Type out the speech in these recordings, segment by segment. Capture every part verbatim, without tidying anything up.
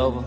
over.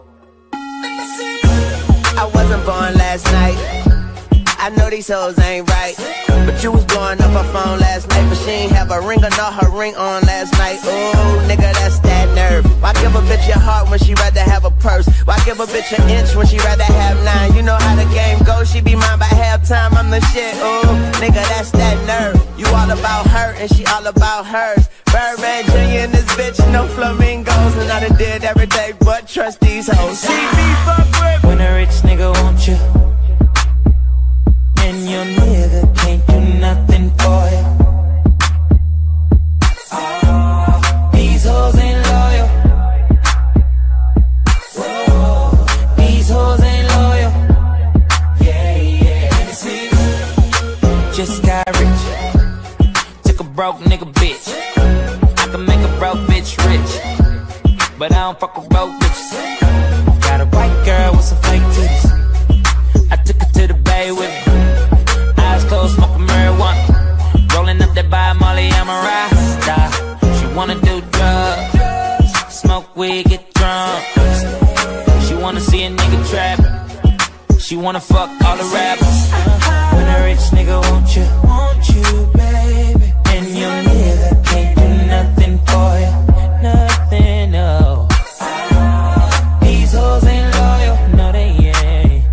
I wasn't born last night. I know these hoes ain't right, but you was blowing up her phone last night, but she ain't have a ring or not her ring on last night. Ooh, nigga, that's that nerve. Why give a bitch your heart when she rather have a purse? Why give a bitch an inch when she rather have nine? You know how the game goes, she be mine by halftime, I'm the shit. Ooh, nigga, that's that nerve. You all about her and she all about hers. Birdman Junior in this bitch, no flamingos, and I done did everything but trust these hoes. See me fuck with. When a rich nigga want you, and your nigga can't do nothing for you. Oh, these hoes ain't loyal. Whoa, these hoes ain't loyal. Yeah, yeah. See, just got rich, took a broke nigga bitch. I can make a broke bitch rich, but I don't fuck with broke bitches. Got a white girl with some fake titties. I took her to the bay with me. Eyes closed, smoking marijuana. Rolling up that by Molly, I'm a rasta. She wanna do drugs, smoke weed, get drunk. She wanna see a nigga trap. She wanna fuck all the rappers. When a rich nigga want you, want you, baby, and your nigga can't do nothing for you, nothing, no. These hoes ain't loyal, no they ain't.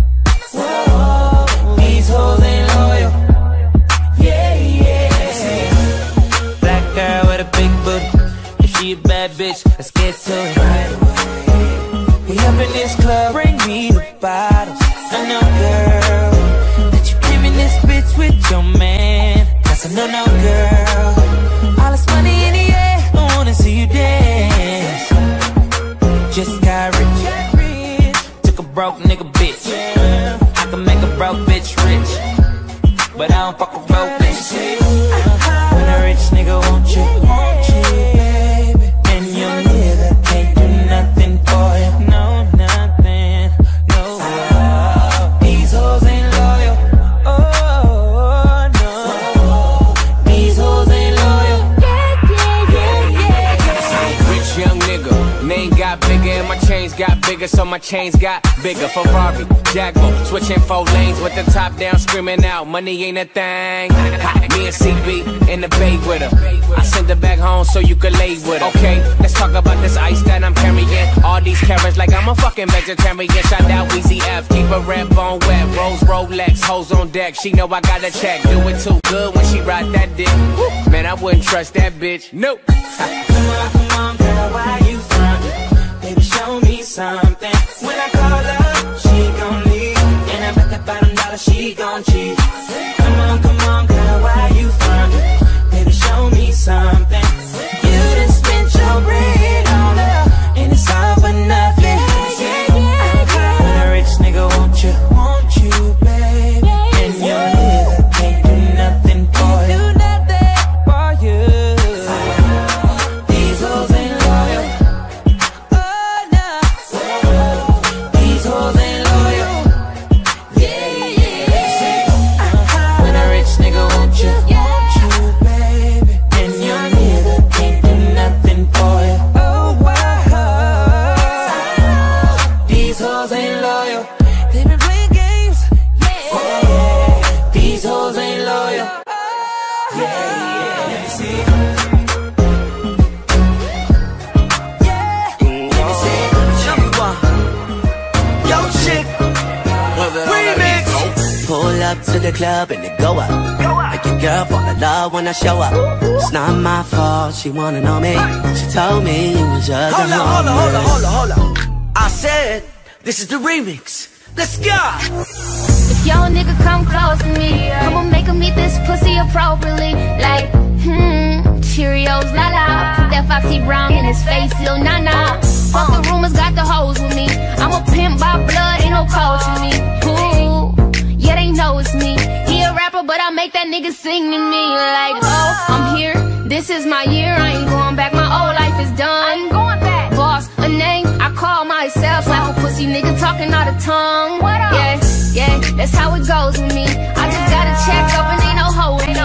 Whoa, these hoes ain't loyal. Yeah, yeah. Black girl with a big booty. If she a bad bitch, let's get to it right away. We up in this club, bring me the bottles. I know, girl, that you came in this bitch with your man. That's a no-no, girl. All this money in the air, I wanna see you dance. Just got rich, took a broke nigga bitch. I can make a broke bitch rich, but I don't fuck with broke bitches. When a rich nigga want you, want you, baby, and your nigga can't do nothing for you, no, nothing, no. These hoes ain't loyal, oh, no. These hoes ain't loyal, yeah, yeah, yeah, yeah. Rich young nigga, name got bigger and my chains got bigger, so my chains got bigger. Ferrari, Jaguar, switching four lanes with the top down, screaming out, money ain't a thing. Me and C B in the bay with her. I send her back home so you could lay with her. Okay, let's talk about this ice that I'm carrying. All these carrots like I'm a fucking vegetarian. Shout out Weezy F, keep a red bone wet. Rose Rolex, hoes on deck. She know I got a check. Do it too good when she ride that dick. Man, I wouldn't trust that bitch. Nope. Come on, come on, girl, why you frontin'? Baby, show me something. When I call her, she gon' leave, and I bet that bottom dollar she gon' cheat. Come on, come on, girl, why you frontin'? Baby, show me something. You done spent your bread on her, and it's all for nothing. When a rich nigga want you, want you, baby, and your nigga can't do nothing for you, do nothing for you. These hoes ain't loyal, oh no. These hoes ain't loyal, yeah, yeah. When a rich nigga want you, want you, baby, and your nigga can't do nothing for you, oh wow. These hoes ain't loyal, they been playing games, yeah. Oh, these hoes ain't loyal, yeah, yeah. Let me see, yeah. Let me see, show me one. Yo, chick, remix. Pull up to the club and it go up. Make your girl fall in love when I show up. It's not my fault, she wanna know me. She told me it was just Hold a up, hold up, hold up, homie. hold up, hold up. I said, this is the remix. Let's go. If your nigga come close to me, I'ma make him eat this pussy appropriately. Like, hmm, Cheerios, la la. Put that Foxy Brown in his face, little nah nah. Fuck the rumors, got the hoes with me. I'm a pimp by blood, ain't no code to me. Ooh, yeah, they know it's me. He a rapper, but I make that nigga sing to me. Like, oh, I'm here, this is my year. I ain't going back, my old life is done. I ain't going back. Boss, a name, I call myself. Like a pussy nigga talking out of tongue. What up? Yeah, yeah, that's how it goes with me. I just got a check up and ain't no hoe with me.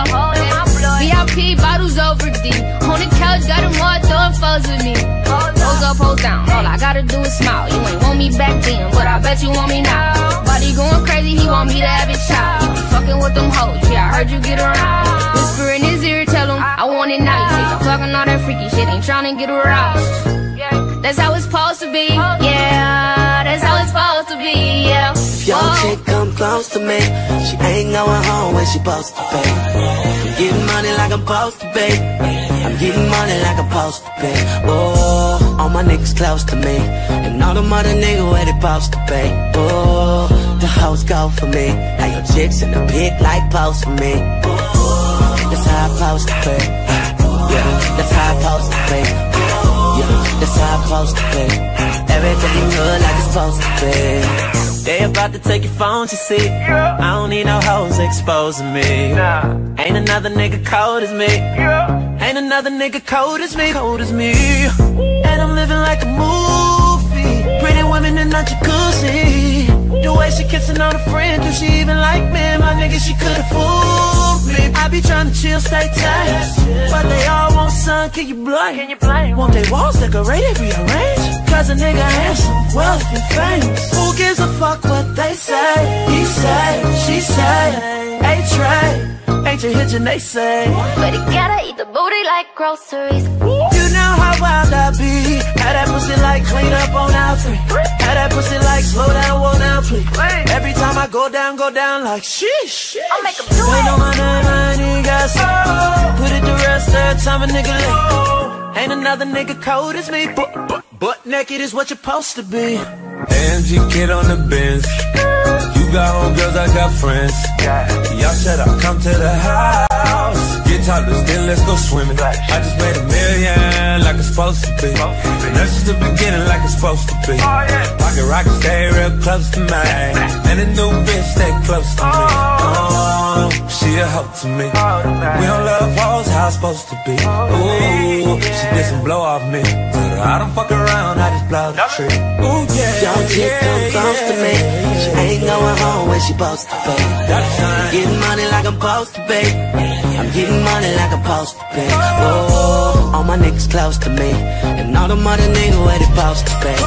V I P bottles over D. On the couch, got them all throwing foes with me. Hold up, hold down. All I gotta do is smile. You ain't want me back then, but I bet you want me now. Body going crazy, he want me to have his child. You be fucking with them hoes, yeah, I heard you get around. Whisper in his ear, tell him I want it nice. If I'm talking all that freaky shit, ain't tryna get aroused. That's how it's supposed to be, yeah. That's how it's supposed to be, yeah. If your chick come close to me, she ain't going home when she supposed to be. I'm getting money like I'm supposed to be. I'm getting money like I'm supposed to be. Oh, all my niggas close to me, and all the mother niggas where they supposed to be. Oh, the hoes go for me. How your chicks in the pic like post for me. Oh, that's how I'm supposed to be. Yeah, that's how I'm supposed to be. Yeah, that's how I'm supposed to be. Everything good like it's supposed to be. They about to take your phone, you see. I don't need no hoes exposing me. Ain't another nigga cold as me. Ain't another nigga cold as me, cold as me. And I'm living like a movie. Pretty women in a jacuzzi. The way she kissing on a friend, do she even like me? My nigga, she could've fooled me. I be trying to chill, stay tight, but they all want sun, can you blame? Can you blame? Want they walls decorated, rearranged? Cause a nigga handsome, wealthy, and famous. Who gives a fuck what they say? He say, she say, A-Tray. Ain't you hitching, they say. But you gotta eat the booty like groceries. You know how wild I be. Had that pussy like clean up on out three. Had that pussy like slow down, whoa down please. Every time I go down, go down like sheesh. I'll make 'em do it. Ain't no my nine, I ain't got some. Put it to rest every time a nigga leave. Ain't another nigga cold as me. But, but, butt naked is what you're supposed to be. A M G kid on the Benz. You got homegirls, I got friends. Y'all shut up, come to the house. Get topless, then let's go swimming. I just made a million like it's supposed to be. And that's just the beginning like it's supposed to be. Pocket rocket stay real close to me. And the new bitch stay close to me. Oh, she a hoe to me. We don't love walls, how it's supposed to be. Ooh, she did some blow off me. Told her I don't fuck around, I just blow the tree. Ooh, yeah. Your chick come close to me, she ain't going home when she supposed to be. I'm getting money like I'm supposed to be. I'm getting money like I'm supposed to be. Oh, all my niggas close to me, and all the mother niggas where they supposed to be.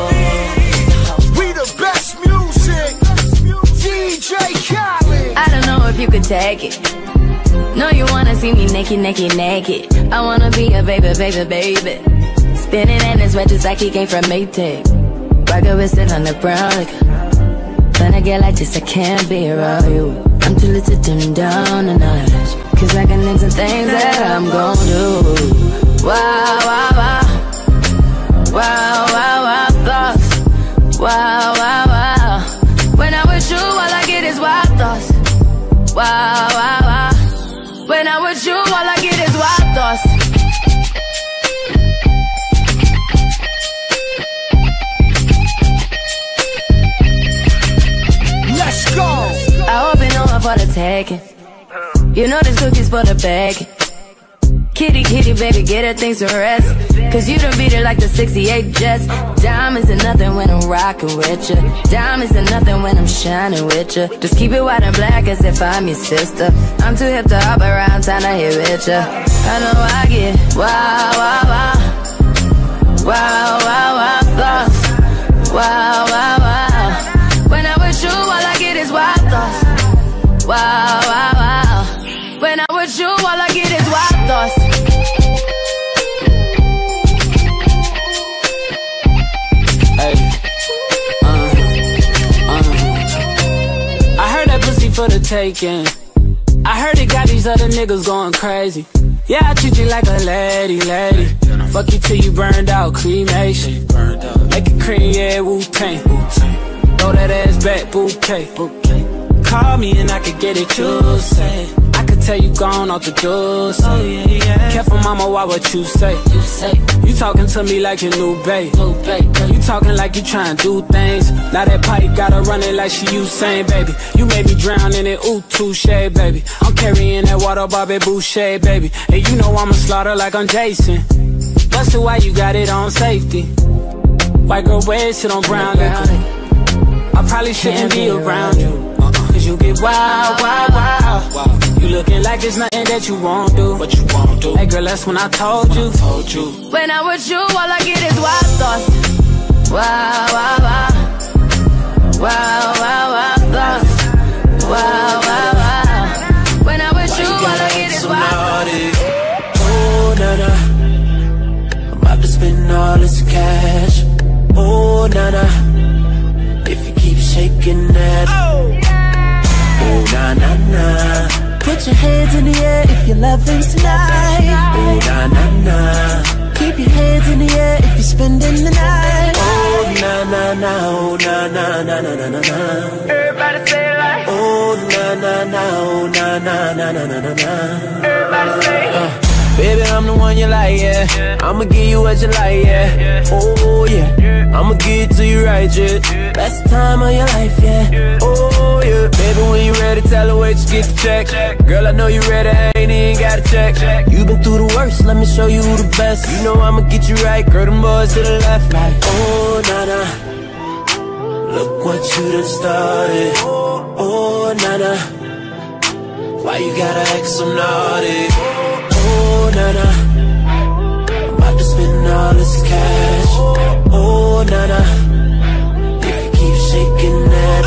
Oh. We the best music, D J Khaled. I don't know if you could take it. No, you wanna see me naked, naked, naked. I wanna be a baby, baby, baby. Spinning in his red just like he came from Maytag. Rocket with it on the brown liquor. When I get like this, I can't be around you. I'm too little to dim down a notch. Cause I can name some things that I'm gon' do. Wow, wow, wow. Wow, wow, wow, thoughts. Wow, wow, wow. When I'm with you, all I get is wild thoughts. Wow, wow, wow. When I'm with you, all I get is wild thoughts. Let's go. I hope you know I'm for the taking. You know this cookie's for the bag. Kitty, kitty, baby, get her things to rest. Cause you done beat it like the sixty-eight Jets. Diamonds are nothing when I'm rockin' with ya. Diamonds are nothing when I'm shining with ya. Just keep it white and black as if I'm your sister. I'm too hip to hop around, time to hit with ya. I know I get wow, wow, wow. Wow, wow, wow, thoughts. Wow, wow, wow. When I'm with you, all I get is wild thoughts. Wow, wow, wow. When I'm with you, all I get is wild thoughts. Hey, uh, uh. I heard that pussy for the taking. I heard it got these other niggas going crazy. Yeah, I treat you like a lady, lady. Fuck you till you burned out, cremation. Make it cream, yeah, Wu-Tang. Throw that ass back, bouquet. Call me and I could get it, you say. I could tell you gone off the doors. Oh, yeah, yeah. Careful, mama, why what you say? You say you talking to me like your new babe. New babe. You talking like you trying to do things. Now that pipe gotta run it like she Usain, baby. You made me drown in it, ooh, touche, baby. I'm carrying that water, Bobby Boucher, baby. And you know I'ma slaughter like I'm Jason. Busted, why you got it on safety? White girl, wear shit on brown liquor. I probably shouldn't be around you. cause you get wild, wild, wild. You looking like there's nothing that you won't do. What you won't do? Hey girl, that's when I told you. Told you. When I'm with you, all I get is wild thoughts. Wow, wow, wow. Wow, wow, wow thoughts. Wow, wow, wow. When I'm with you, all I get is wild thoughts. Oh, na na, I'm about to spend all this cash. Oh, na na, if you keep shaking that. Oh, na na na, put your hands in the air if you're loving tonight. Oh, na na na, keep your hands in the air if you're spending the night. Oh, na na na, oh, na na na na na na na. Everybody say it like. Oh, na na na, oh, na na na na na na na. Everybody say it. Uh. Baby, I'm the one you like, yeah. I'ma give you what you like, yeah. Oh, yeah. I'ma give it to you right, yeah. Best time of your life, yeah. Oh, yeah. Baby, when you ready, tell her wait, just get the check. Girl, I know you ready, I ain't even gotta check. You been through the worst, let me show you who the best. You know I'ma get you right, girl, them boys to the left, like. Oh, na-na, look what you done started. Oh, na-na, why you gotta act so naughty? Oh, na-na, I'm about to spend all this cash. Oh, na-na, if you keep shaking that.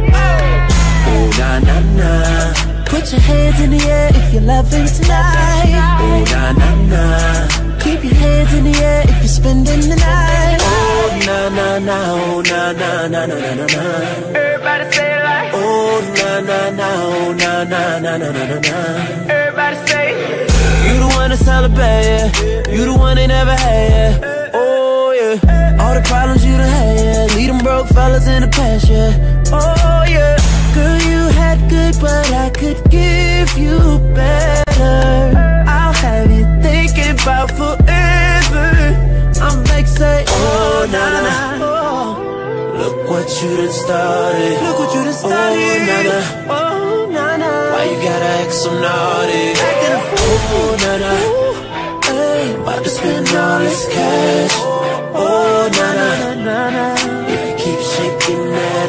Oh, na-na-na, put your hands in the air if you're loving tonight. Oh, na-na-na, keep your hands in the air if you're spending the night. Oh, na-na-na, oh, na-na-na-na-na-na-na. Everybody say it like. Oh, na-na-na, oh, na-na-na-na-na-na. Everybody say it. You the one that's hella bad, yeah. You the one they never had, yeah. Oh, yeah. All the problems you done had, yeah. Leave them broke fellas in the past, yeah. Oh, yeah. Girl, you had good, but I could give you better. I'll have you thinking about forever. I'm like, say, oh, na-na, oh. Look what you done started. Look what you done started. Oh, na-na, oh, na-na, why you gotta act so naughty? Acting a fool. Oh, na-na, hey, about to spend all this cash. Oh, na-na, if you keep shaking that.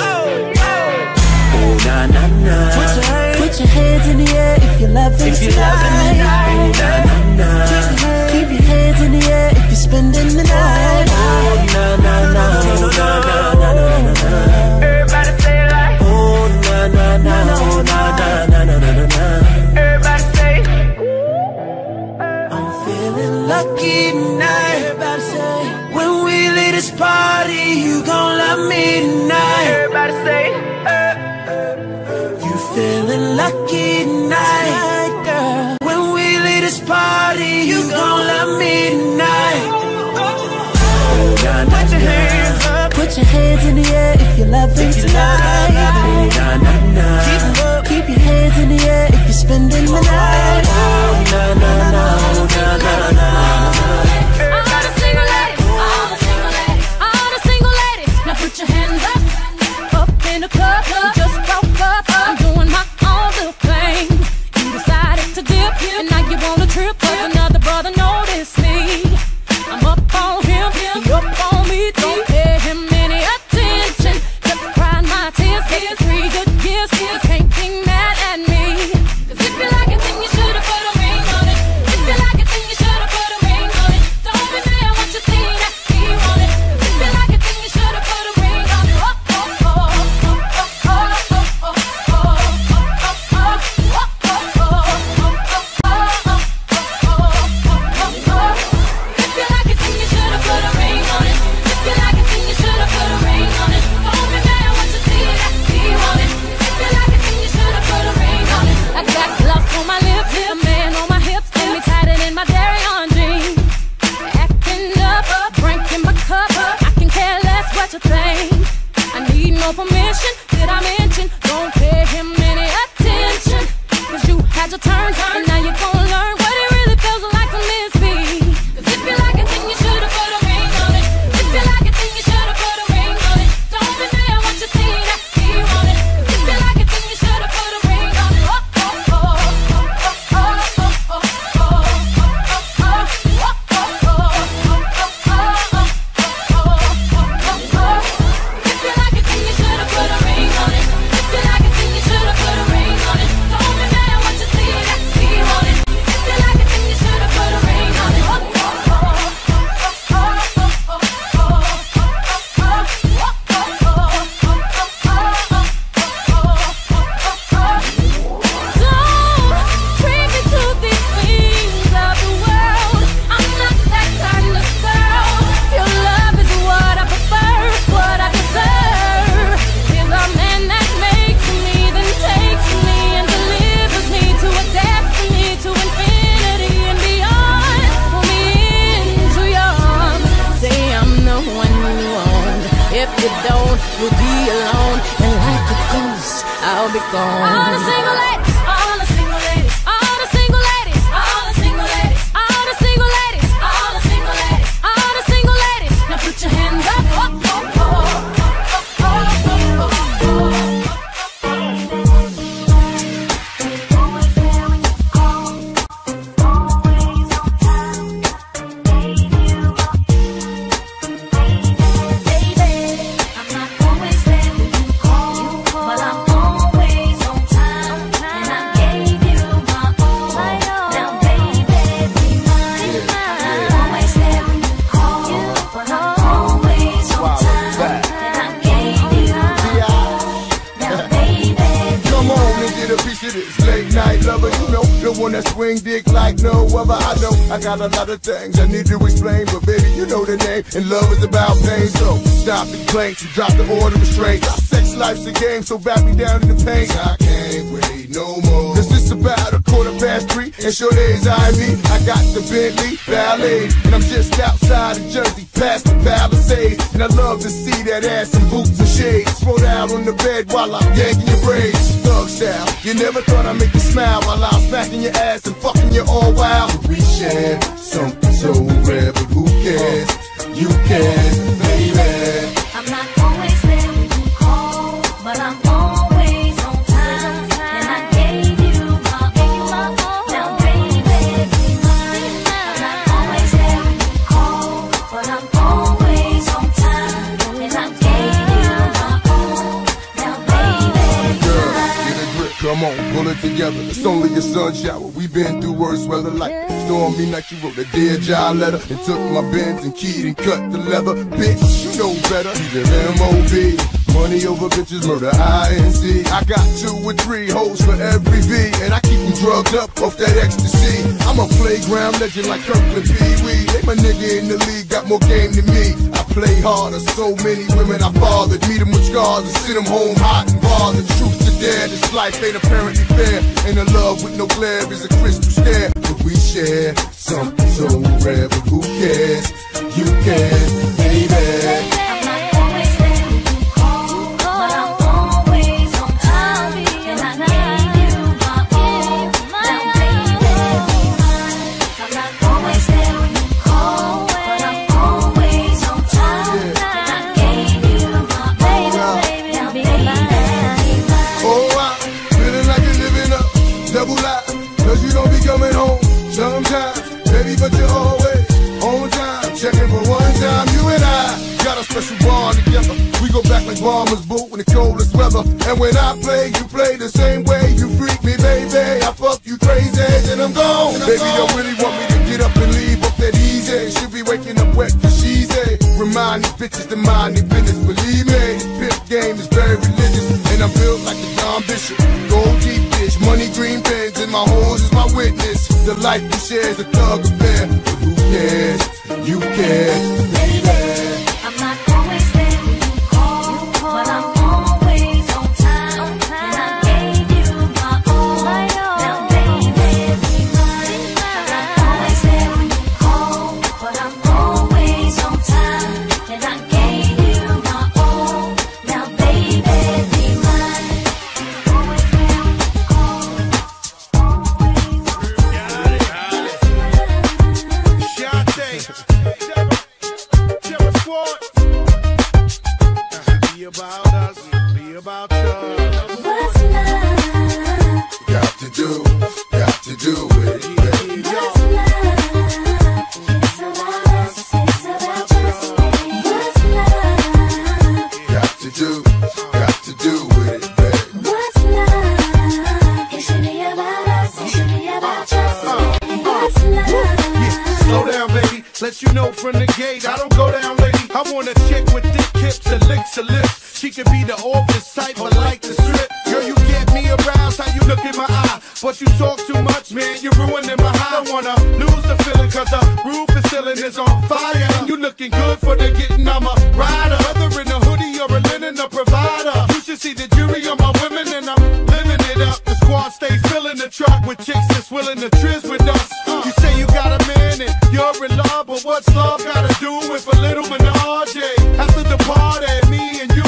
Oh, na-na-na, put your, hand, put your hands in the air if you're loving if you're tonight. Oh, na-na-na, keep your hands in the air if you're spending the night. Oh, na-na-na, oh, na-na-na-na-na-na. Everybody say it like. Oh, na-na-na, oh, na-na-na-na-na-na. Everybody say it. Feeling lucky tonight. Everybody say, when we leave this party, you gon' love me tonight. Everybody say it. You feeling lucky tonight, girl. When we leave this party, you gon' love me tonight. Oh, nah, nah, put your hands up. Put your hands in the air if you're loving tonight. Oh, nah, nah, nah. Keep, keep your hands in the air if you're spending the night. Oh, nah, nah, nah. Oh, nah, nah, nah. All the single ladies, all the single ladies, all the single ladies. Now put your hands up, up in the club. You just broke up. I'm doing my own little thing. You decided to dip, and now you want a trip. Cause another brother noticed me. I'm up on him, he up on me. Don't pay him any attention. Just crying my tears, getting three good years. You can't be mad at me. Cause if you like it, then you should've put a ring on it. If you like it, then you should've put a ring on it. Don't be mad what you see that he want it. If you like it, then you should've put a ring on it. Oh, oh, oh, oh, oh, oh, oh, oh, oh, oh, oh, oh, if you like it, then you should've put a ring on it. If you like it, then you should've put a ring on it. Don't be mad what you see that he want it. If you like it, then you should've put a ring on it. I got gloves on my lips, a man on my hips, and me tighter than my dairy on jeans. Acting up, drinking my cup, I can care less what you think. I need no permission, did I mention? Don't pay him any attention. Cause you had your turn, and now you're gonna learn what it really feels like to miss me. Cause if you like it, then you should've put a ring on it. If you like it, then you should've put a ring on it. Don't be mad what you see that he want it. If you like it, then you should've put a ring on it. Oh, oh, oh, oh, oh, oh, oh, oh, oh, oh, oh, oh, if you like it, then you should've put a ring on it. If you like it, then you should've will be alone, and like a ghost, I'll be gone. All the single ladies, all the single ladies, all the single ladies, all the single ladies, all the single ladies, all the single ladies, all the single ladies. Now put your hands up, up, up, up. That swing dick like no other. I know I got a lot of things I need to explain, but baby, you know the name, and love is about pain. So stop the complaints and drop the order of restraints. Our sex life's a game, so back me down in the pain. I can't wait no more. Cause it's about a quarter past three, and sure days I me. I got the Bentley Ballet, and I'm just outside of Jersey, past the Palisades. And I love to see that ass in boots and shades. Throw out on the bed while I'm yanking your braids. Thug style, you never thought I'd make you smile while I'm smacking your ass and fucking you all wild. We share something so rare, but who cares? You can, baby. I'm not always there when you call, but I'm always on time. And I gave you my all. Now, baby, be mine. I'm not always there when you call, but I'm always on time. And I gave you my all. Now, baby, be Girl, mine. get a grip, come on, pull it together. It's only a sun shower. We been through worse weather like stormy night. You wrote a Dear John letter and took my Benz and keyed and cut the leather. Bitch, you know better. Keep it M O B. Money over bitches, murder I N C. I got two or three hoes for every V, and I keep them drugged up off that ecstasy. I'm a playground legend like Kirkland Pee Wee. They my nigga in the league, got more game than me. I play harder, so many women I fathered. Meet them with scars and send them home hot and bothered. Truth to dare, this life ain't apparently fair. Ain't a love with no glare, is a crystal stare. But we share something so rare, but who cares? You can, baby. But you're always on time, checking for one time. You and I got a special bond together. We go back like bombers boot in the coldest weather. And when I play, you play the same way. You freak me, baby. I fuck you crazy, and I'm gone. And I'm baby, gone. Don't really want me to get up and leave up that easy. Should be waking up wet cause she's a. Remind these bitches to mind their business. Believe me, this pimp game is very religious. And I'm built like a Don Bishop. Gold deep dish, money green pens, and my horns is my witness. The life you share is a thug affair. But who cares? You care, baby. I'm not always there when you call, but I'm always on time. And I gave you my all. Now, baby, be mine. I'm not always there when you call, but I'm always on time. And I gave you my all. Now, baby, be mine. Always there when you call. Be about us, be about us. What's love? Got to do, got to do with it, baby. What's love? It's about us, it's about just me. What's love? Got to do, got to do with it, baby. What's love? It should be about us, it should be about just me. What's love? Yeah, slow down, baby. Let you know from the gate, I don't go down, lady. I want a chick with thick hips and licks her lips. She could be the office type, but like the strip. Girl, you get me aroused, how you look in my eye. But you talk too much, man, you're ruining my high. I don't wanna lose the feeling, cause the roof is ceiling is on fire. And you looking good for the getting, I'm a rider. Whether in a hoodie or a linen, a provider. You should see the jury on my women, and I'm living it up. The squad stay filling the truck with chicks that's willing to trizz with us. You say you got a man and you're in love, but what's love gotta do with a little menage? After the party, me and you could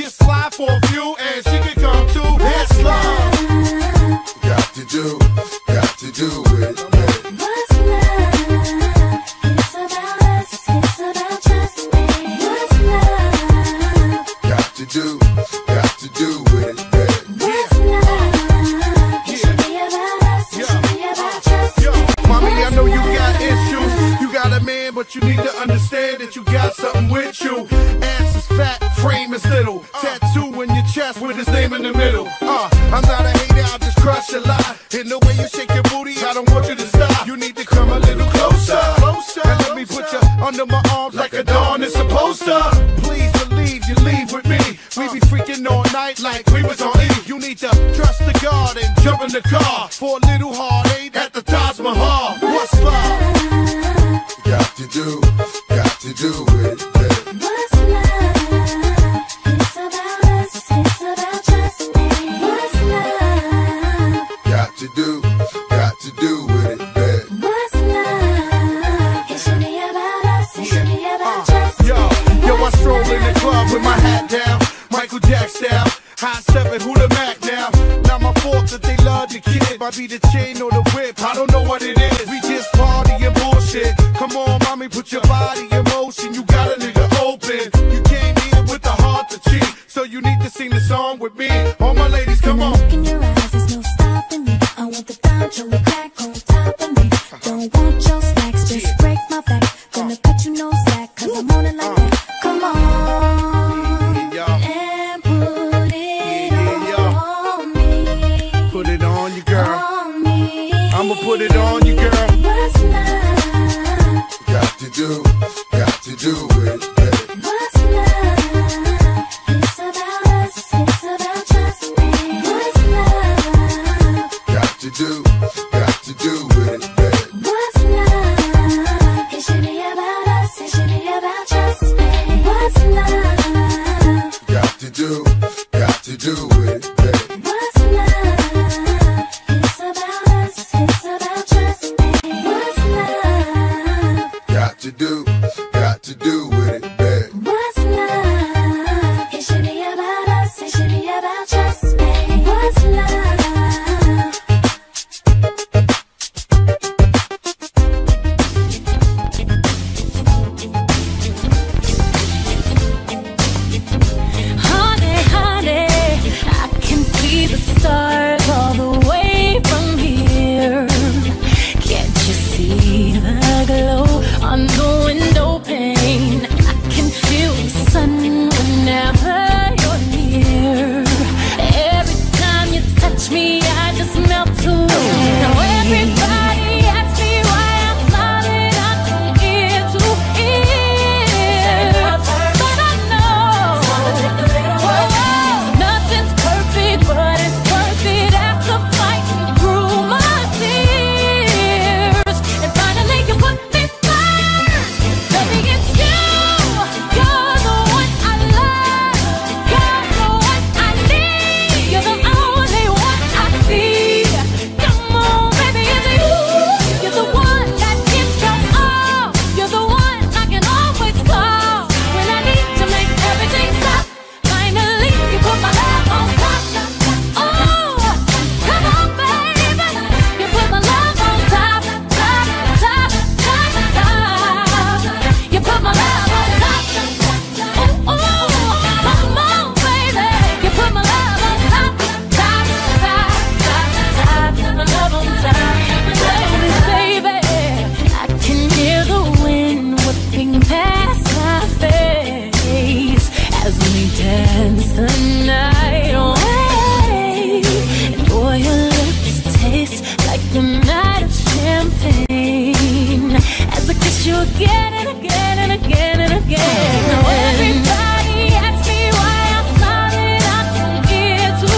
can slide for a few, and she can come too. That's love. Got to do, got to do it. What's love? It's about us, it's about trust me. What's love? Got to do, got to do it. What's love? It should be about us, it should be about trust me. Mommy, I know you got issues. You got a man, but you need to understand that you got something with you. Ass is fat, frame is little. Tattoo in your chest with his name in the middle. Uh, I'm not a hater, I'll just crush a lie. In the way you shake your booty, I don't want you to stop. You need to come a little closer, closer. And let me put you under my arms like a dawn is supposed to. Please believe you leave with me. We be freaking all night like we was on E. You need to trust the God and jump in the car for a little heartache at the Taj Mahal. What's love? Got to do, got to do it. What's love? It's about us, it's about trust me. What's love? Got to do, got to do it. What's love? It should be about us, it should be about trust me. Yo, yo, I stroll in the club with my hat down, Michael Jack style. High stepping, who the Mac now? Not my fault that they love the kid. Might be the chain or the whip, I don't know what it is. We just party and bullshit. Come on, mommy, put your body in motion. You got a nigga open. You came here with the heart to cheat, so you need to sing the song with me. All my ladies, come on. Look in your eyes, there's no stopping me. I want the Donjo, the crack on top of me. Don't want your snacks, just break my back. Gonna cut you no slack, cause I'm on it like that. Come on, and put it on me. Put it on you, girl. On me. I'ma put it on you, girl. What's love? Got to do, got to do it. What's love? It's about us, it's about trust me. What's love? Got to do, got to do it. What's love? It should be about us, it should be about trust me. What's love? Got to do, got to do it. What's love? It's about us, it's about trust me. What's love? Got to do, got to do it. What's love? It should be about us, it should be about trust me. What's love? Honey, honey, I can see the stars all the way from here. Can't you see the glow on the window pane? I can feel the sun whenever you're near. Every time you touch me, I just melt away. Now everybody asks me why I'm smiling out from ear to ear, but I know oh, nothing's perfect, but it's worth it after fighting through my tears. And finally you put me first. Baby, it's you. You're the one I love. You're the one I need. You're the only one I see. Come on, baby, it's you. You're the one that gives your all. You're the one I can always call when I need to make everything stop. Finally, you put my love on top. Oh, come on, baby. You put my love on top, top, top, top, top. You put my love on top. Oh, oh, come on, baby. You put my love on top, top, top, top, top. My love on top. Baby, I can hear the wind whipping past my face as we dance the night away. And boy, your lips taste like the night of champagne as I kiss you again and again and again and again. Now everybody asks me why I'm smiling out from ear to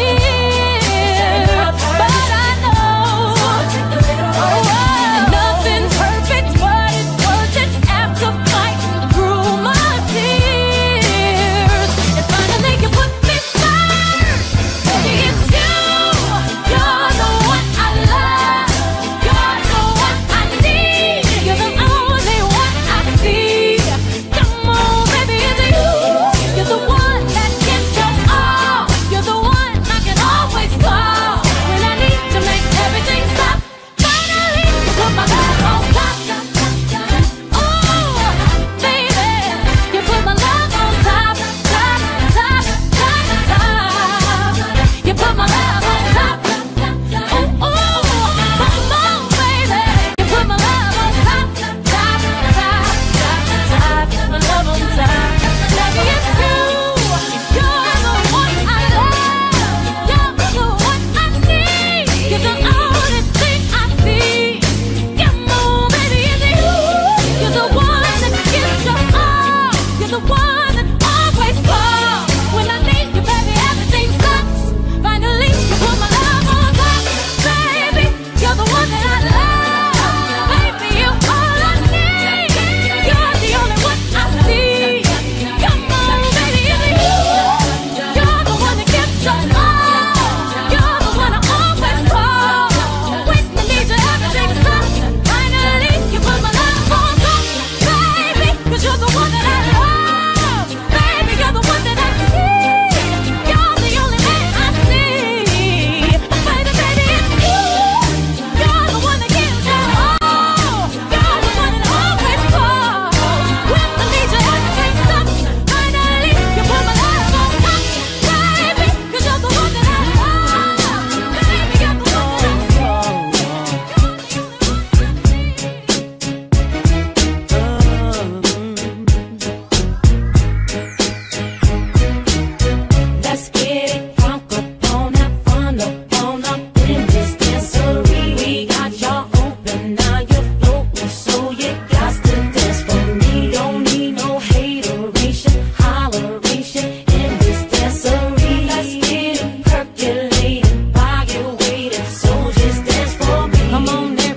ear, but I know oh, nothing's perfect, but it's worth it after fighting through my tears. And finally you put me first. Baby, it's you. You're the one I love. You're the one I need. You're the only one I see. Come on,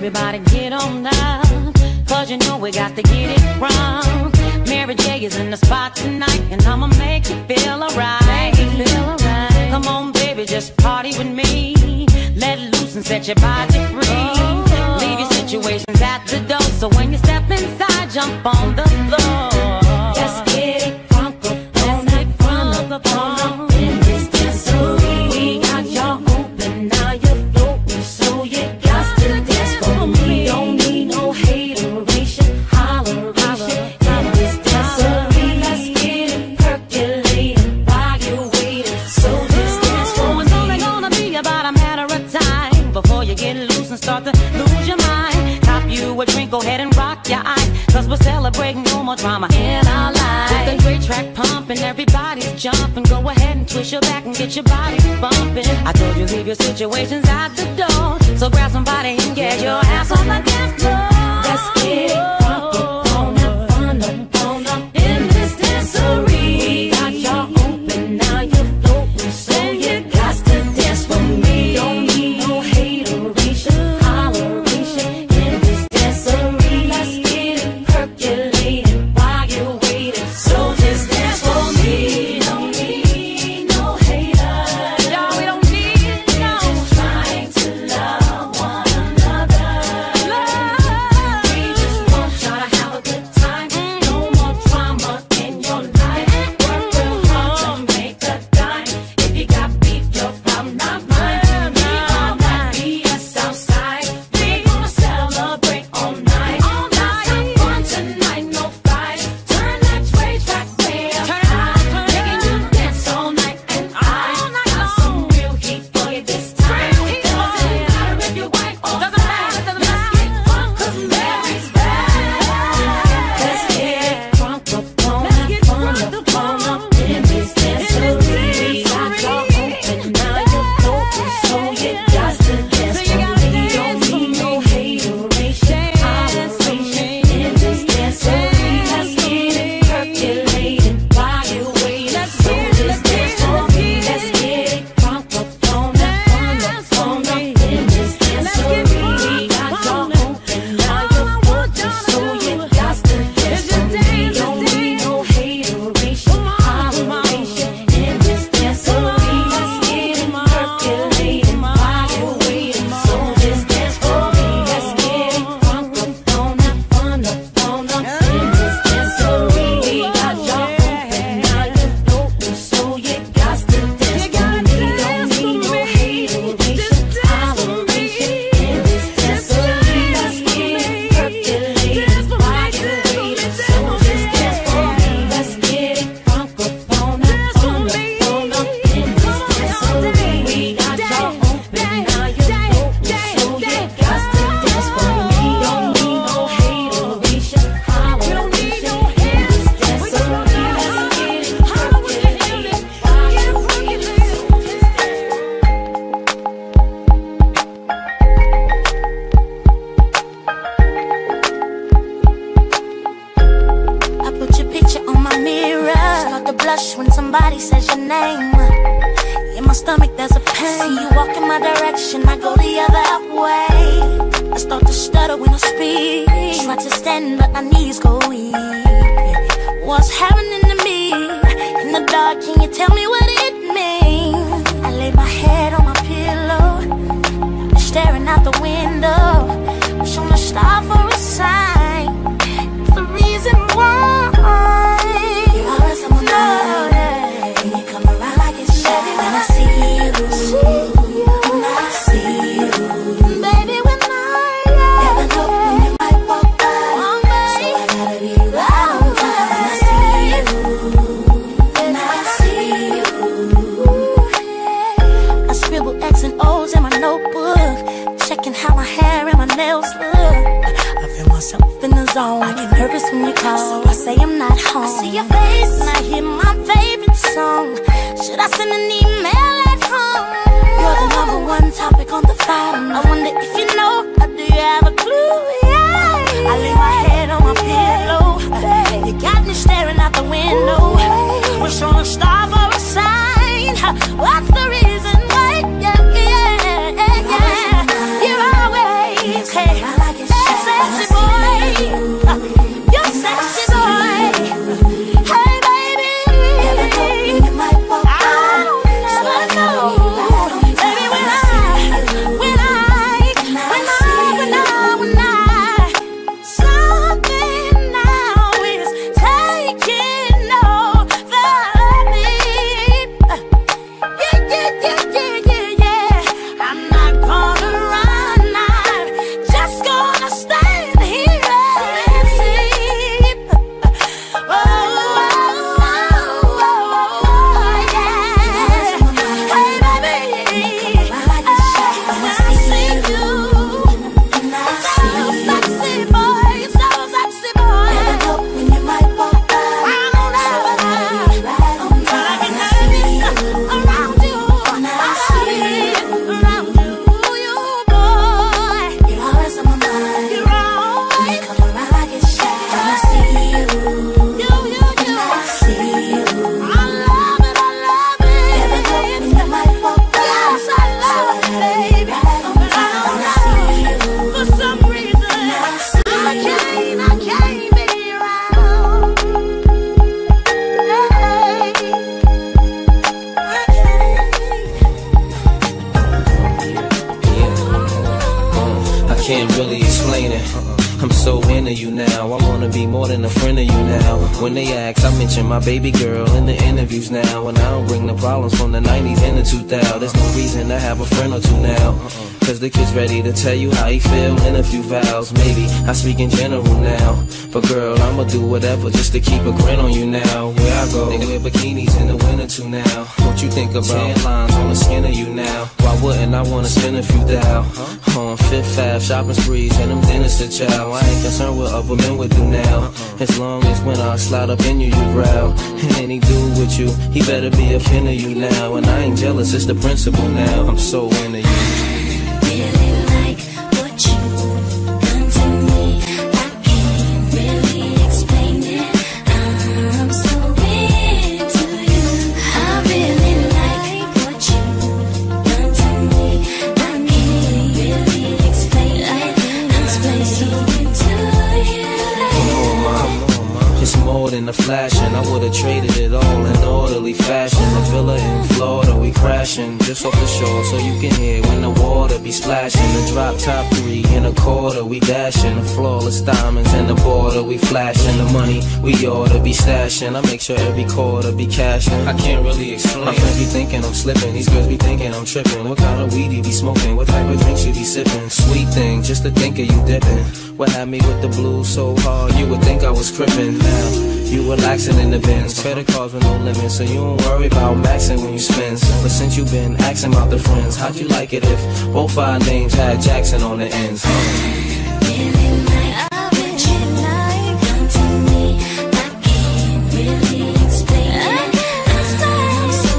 everybody get on up, cause you know we got to get it wrong. Mary J is in the spot tonight, and I'ma make you feel alright. Feel alright. Come on, baby, just party with me. Let loose and set your body free. Leave your situations at the door, so when you step inside, jump on the floor. Let's get it crunk up on it, crunk up on in this dancery. We got y'all open, now you're floating, so you got to dance for me. Don't need no hateration, holleration in this dancery. Let's get it percolating while you're waiting, so just dance for me. It's only gonna be about a matter of time before you get loose and start to lose your mind. Cop you a drink, go ahead and rock your eyes, cause we're celebrating no more drama in our lives. With the great track pumping, everybody's jumping. Go ahead and twist your back and get your body bumping. I told you leave your situations at the door, so grab somebody and get your ass on the dance floor. Let's get it crunk up on up, fun up, on up in this dancery. We got y'all open, now you're floating, so you got to dance with me. Don't need no hateration, holleration in this dancery. Let's get it percolating while you're waiting, so just dance for me. Don't need no haters, y'all, we don't need no. Just trying to love one another. Love. We just want y'all to have a good time. No more drama in your life. Work real hard to make a dime. If you got beef, your problem not mine. We all got B S outside. We gonna celebrate all night. All night. Have fun tonight, no fight. Turn that trade track way up high. Making you dance all night, and I got some real heat for you this time. Doesn't matter if you're white or black. Let's get crunk 'cause Mary's back. Let's get crunk up on that fun up, fun up in this dancery. We got y'all open, now you're floating, so you got to dance for me. Don't need no hateration, holleration in this dancery. Let's get it percolating while you're waiting, so just dance for me. Let's get it crunk up on that fun up, fun up in this dancery. We got y'all open, now you're floating, so you got to dance for me. Don't need no hateration, holleration in this dancery. Let's get it percolating while you're waiting, so just dance for me. Let's get it crunk up on that fun up, fun up in this dancery. We got y'all open, now you're floating, so you got to dance for me. Don't need no hateration, holleration in this dancery. Let's get it percolating while you're waiting, so just dance for me. Let's get it crunk up on that fun up, fun up in this dancery. We got y'all open, now you're floating, so you got to dance for me. Don't need no hateration, holleration in this dancery. Let's get it percolating while you're waiting, so just dance. I put your picture on my mirror. Start to blush when somebody says your name. In my stomach there's a pain. See you walk in my direction, I go the other way. I start to stutter when I speak. Try to stand but my knees go weak. What's happening to me? In the dark, can you tell me what it means? I lay my head on my pillow, staring out the window. Wish on a star for a sign. It's the reason why you're always on my mind. When you come around, I get shy. When I see you, when I see you, baby, when I never know when you might walk by, so I gotta be right on time. When I see you, when I see you, I scribble X and O's in my notebook, checking how my hair and my nails look. I feel myself in the zone. I get nervous when you call, so I say I'm not home. I see your face and I hear my favorite song. Should I send an email at home? You're the number one topic on the phone. I wonder if you know, or do you have a clue? Yeah. I lay my head on my pillow. You got me staring out the window. Wish on a star for a sign. What's the reason why? Yeah, yeah, yeah, yeah. You're always hey. Sexy boy, you sexy boy. Hey baby, I don't never know. Baby, when I, when I, when I, when I, when I, something now is taking over me. Yeah, yeah, yeah, yeah, yeah, yeah. I'm not gonna run, I'm just gonna stand here and see. Oh, oh, oh, oh, oh, yeah. Hey, baby, I see you. So sexy boy, so sexy boy. Round and round, talking nervous around you. I see around you, you boy. You're always on my mind. You're always come around like it's shy. I see you, you, you, you. I see you. I love it, I love it. Never go when you might walk by. Yes, I love it, baby. But I don't know, for some reason, I can't, I can't be around. I can't really explain it. I'm so into you now. I wanna be more than a friend of you now. When they ask, I mention my baby girl in the interviews now. And I don't bring the problems from the nineties and the two thousands. There's no reason to have a friend or two now. Cause the kid's ready to tell you how he feel in a few vows. Maybe I speak in general now. But girl, I'ma do whatever just to keep a grin on you now. Where I go, they wear bikinis in the winter too now. What you think about tan lines on the skin of you now? Why wouldn't I wanna spend a few thou? On Fifth Ave, shopping sprees and them dinners to chow. I ain't concerned what other men would do now. As long as when I slide up in you, you growl. And any dude with you, he better be a kin of you now. And I ain't jealous, it's the principle now. I'm so into you. Really like what you've done to me. I can't really explain it. I'm so into you. I really like what you've done to me. I can't really explain it. I'm so into you. Come on, mama. It's more than a flash, and I would've traded it all in orderly fashion. A villa in Florida, we crashing just off the shore, so you can hear when the water be splashing. The drop top three in a quarter, we dashing. The flawless diamonds in the border, we flashing. The money we oughta be stashing. I make sure every quarter be cashing. I can't really explain. My friends be thinking I'm slipping, these girls be thinking I'm tripping. What kind of weed you be smoking? What type of drinks you be sipping? Sweet thing, just to think of you dipping. What had me with the blues so hard, you would think I was crippin'. Now you relaxing in the bins, credit cards with no limits, so you don't worry about maxing when you spend. But since you been asking about the friends, how'd you like it if both our names had Jackson on the ends? Really like what you like done to me. I can't really explain it. I'm so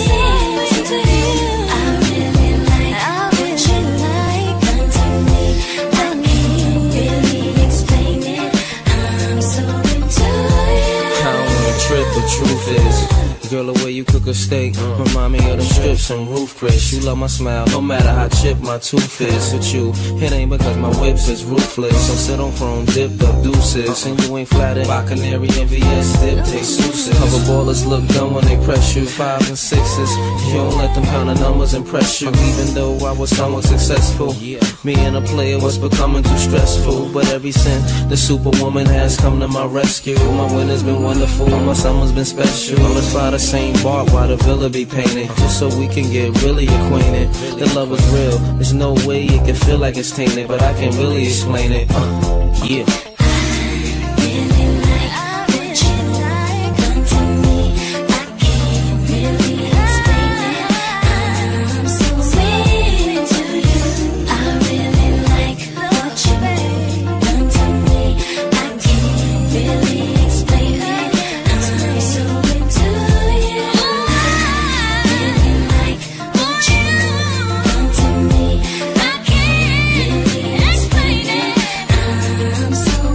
into you. I really like what you like done to me. I can't really explain it. I'm so into you. I don't wanna trip, but truth is, girl, the way you cook a steak remind me of them strips and Roof Chris. You love my smile, no matter how chipped my tooth is. With you, it ain't because my whips is ruthless. So sit on chrome, dipped up deuces. And you ain't flattered by Canary and V S dip, they suices. Cover ballers look dumb when they press you. Fives and sixes, you don't let them kind of numbers impress you. Even though I was somewhat successful, me and a player was becoming too stressful. But every since the superwoman has come to my rescue, my winter's been wonderful, my summer's been special. Let's buy the same bar while the villa be painted, just so we can get really acquainted. The love is real, there's no way it can feel like it's tainted, but I can't really explain it. Uh, yeah. I'm so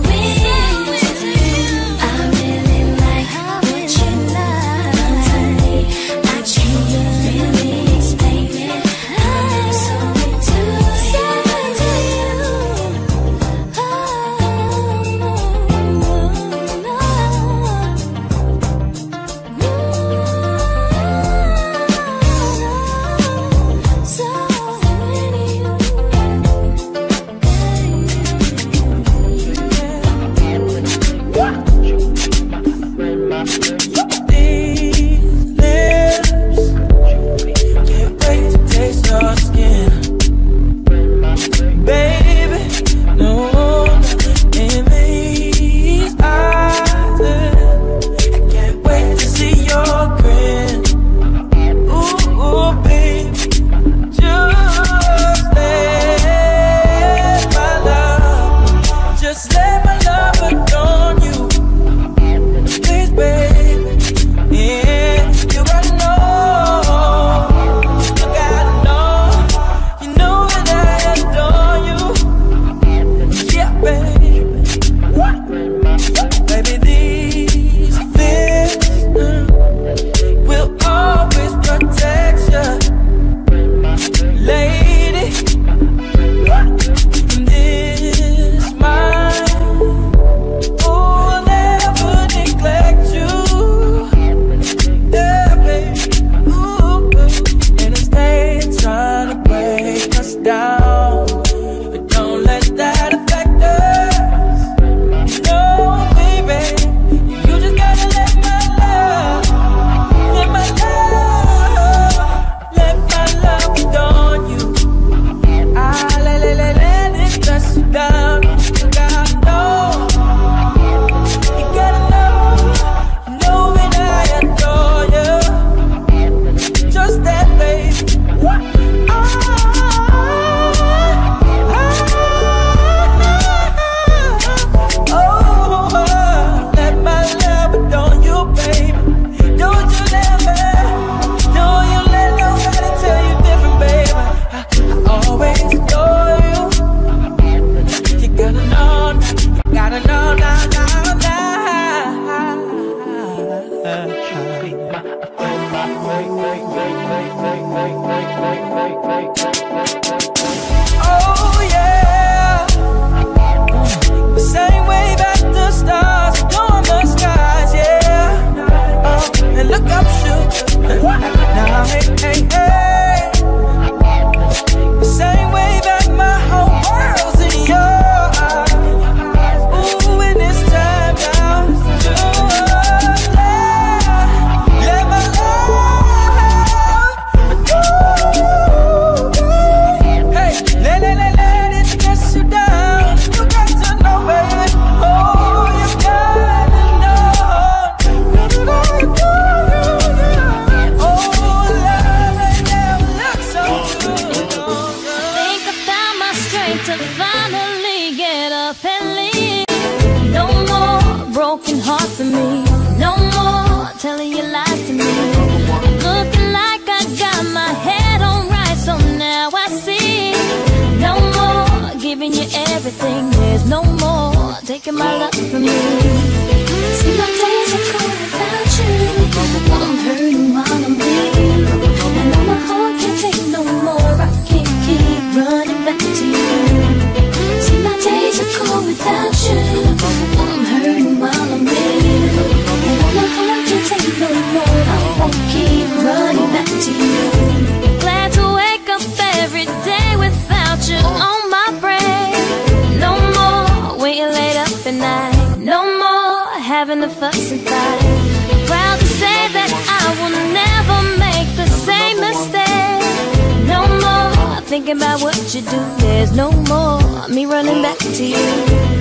up and leave. No more broken heart for me. No more telling your lies to me. I'm looking like I got my head on right, so now I see. No more giving you everything. There's no more taking my love from me. See, my days are cold without you, but I'm hurting while I'm bleeding. And now my heart can't take no more. I can't keep running back to you. See, my days are cold without you, but I'm hurting while I'm bleeding. And now my heart can't take no more. I won't keep running back to you. Glad to wake up every day without you on my brain. No more waiting late up at night. No more having to fuss and fight. Proud to say that I will never make the same mistake. No more thinking about what you do. There's no more me running back to you.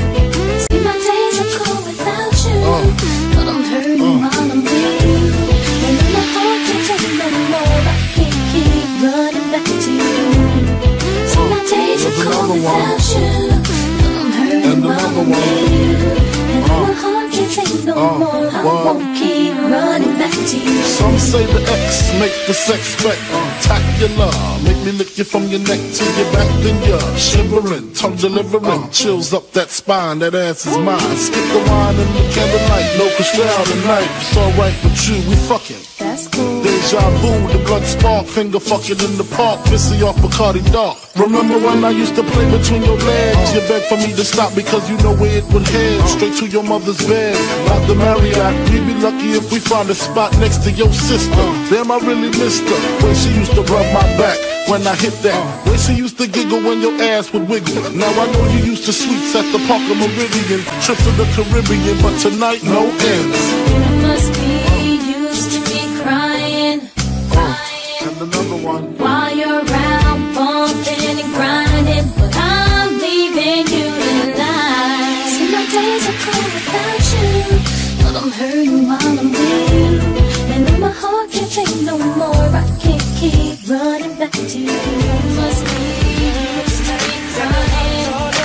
See, my days are cold without you, but I'm hurting while I'm bleeding. And then my heart can't take no more. I can't keep running back to you. See, my days are cold without you, but I'm hurting while I'm bleeding. And then my heart can't take no more. I won't keep running back to you. Some say the X make the sex spectacular. Make me lick you from your neck to your back, then you're shivering, tongue delivering, chills up that spine. That ass is mine. Skip the wine and the candlelight, no crystal tonight. It's alright with you, we fucking. That's cool. Deja vu, the blood spark, finger fucking in the park, pissy off Bacardi Dark. Remember when I used to play between your legs? You begged for me to stop because you know where it would head. Straight to your mother's bed, not the Marriott. We'd be lucky if we found a spot next to your sister. Damn, I really missed her. When she used to rub my back when I hit that. When she used to giggle when your ass would wiggle. Now I know you used to sweets at the Parker Meridian, trips to the Caribbean, but tonight no ends. You must be used to me crying, crying. And another one. While you're around bumping and grinding, but I'm leaving you tonight. See, my days are cold without you, but I'm hurting while I'm with you. And then my heart can't take no more. I can't keep running back to you. You must be used to me crying.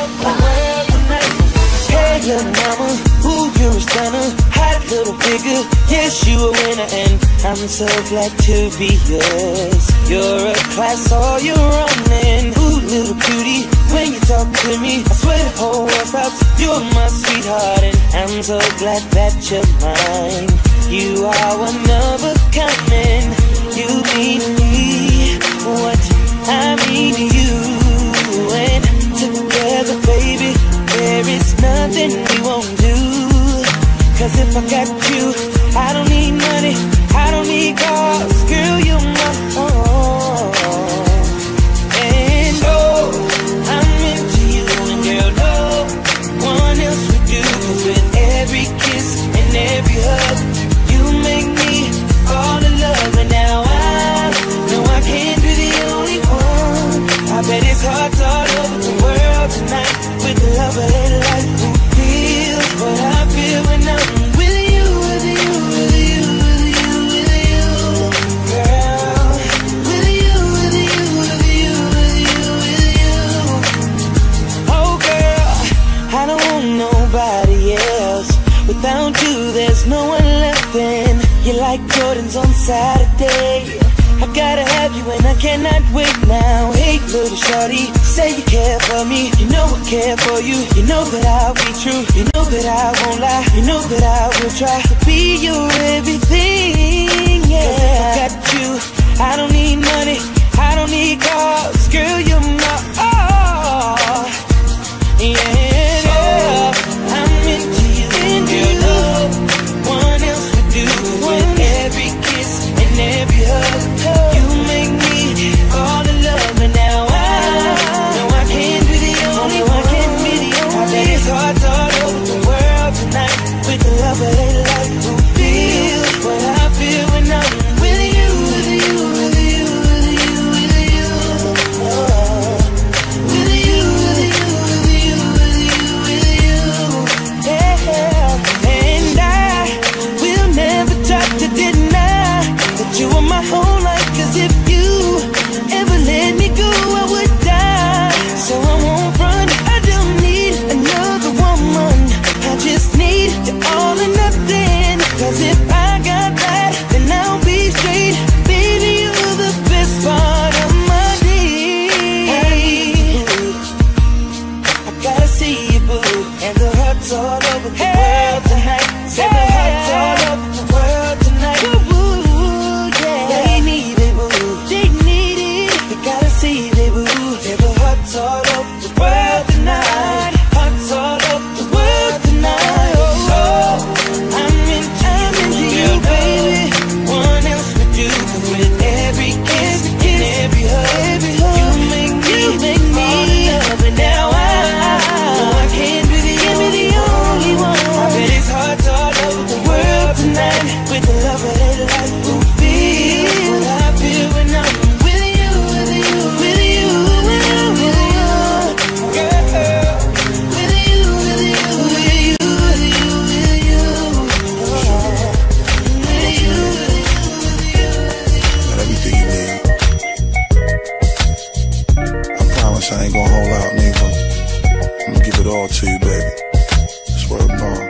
Hey, little mama, ooh, you're a stunner. Hot little figure, yes, you a winner. And I'm so glad to be yours. You're a class, all you're running. Ooh, little cutie, when you talk to me, I swear the whole world stops. You're my sweetheart, and I'm so glad that you're mine. You are one of a kind, and you mean to me what I mean to you. And together, baby, there is nothing we won't do. Cause if I got you, I don't need money, I don't need cars. Girl, you're my own. And oh, I'm into you, and girl, no one else would do. Cause with every kiss and every hug, you make me fall in love. And now I know I can't be the only one. I bet it's hard all over the world tonight with the love of their life who feels what I feel when I'm with you, with you, with you, with you, with you, girl. With you, with you, with you, with you, with you. Oh girl, I don't want nobody else. Without you, there's no one left. And you're like Jordans on Saturday. I gotta have you and I cannot wait now. Hey little shorty, say you care for me. You know I care for you. You know that I'll be true. You know that I won't lie. You know that I will try to be your everything, yeah. Cause if I got you, I don't need money, I don't need cars. Girl, you're my all, yeah, girl. I'm into you, and girl, no one else would do. With every kiss and every hug, you make me fall in love. And now I know I can't be the only one. I can't be the only. I bet it's hard all over the world tonight with the love of their life who feels what I feel when I'm with you, with you, with you, with you, with you. Oh, with you, with you, with you, with you, hearts all over the world tonight. Say the hearts all over the world tonight. Ooh, yeah. They need it, boo. They need it. They gotta see it, boo. Say the hearts all over the world tonight. Hearts all over the world tonight. Oh, oh. I'm into, I'm into you, baby. One else with you, with every kiss and every hug, every hug. You make me, you make me fall in love, and now I know I can't be the, be the only one. I bet it's hearts all over the world tonight, with the love of their life will feel what I feel when I'm with you, with you, with you, with you, with you, girl. With you, with you, with you, with you, with you, with you, with you. Got everything you need. I promise I ain't gonna hold out, nigga. I'm gonna give it all to you, baby. Swear to God.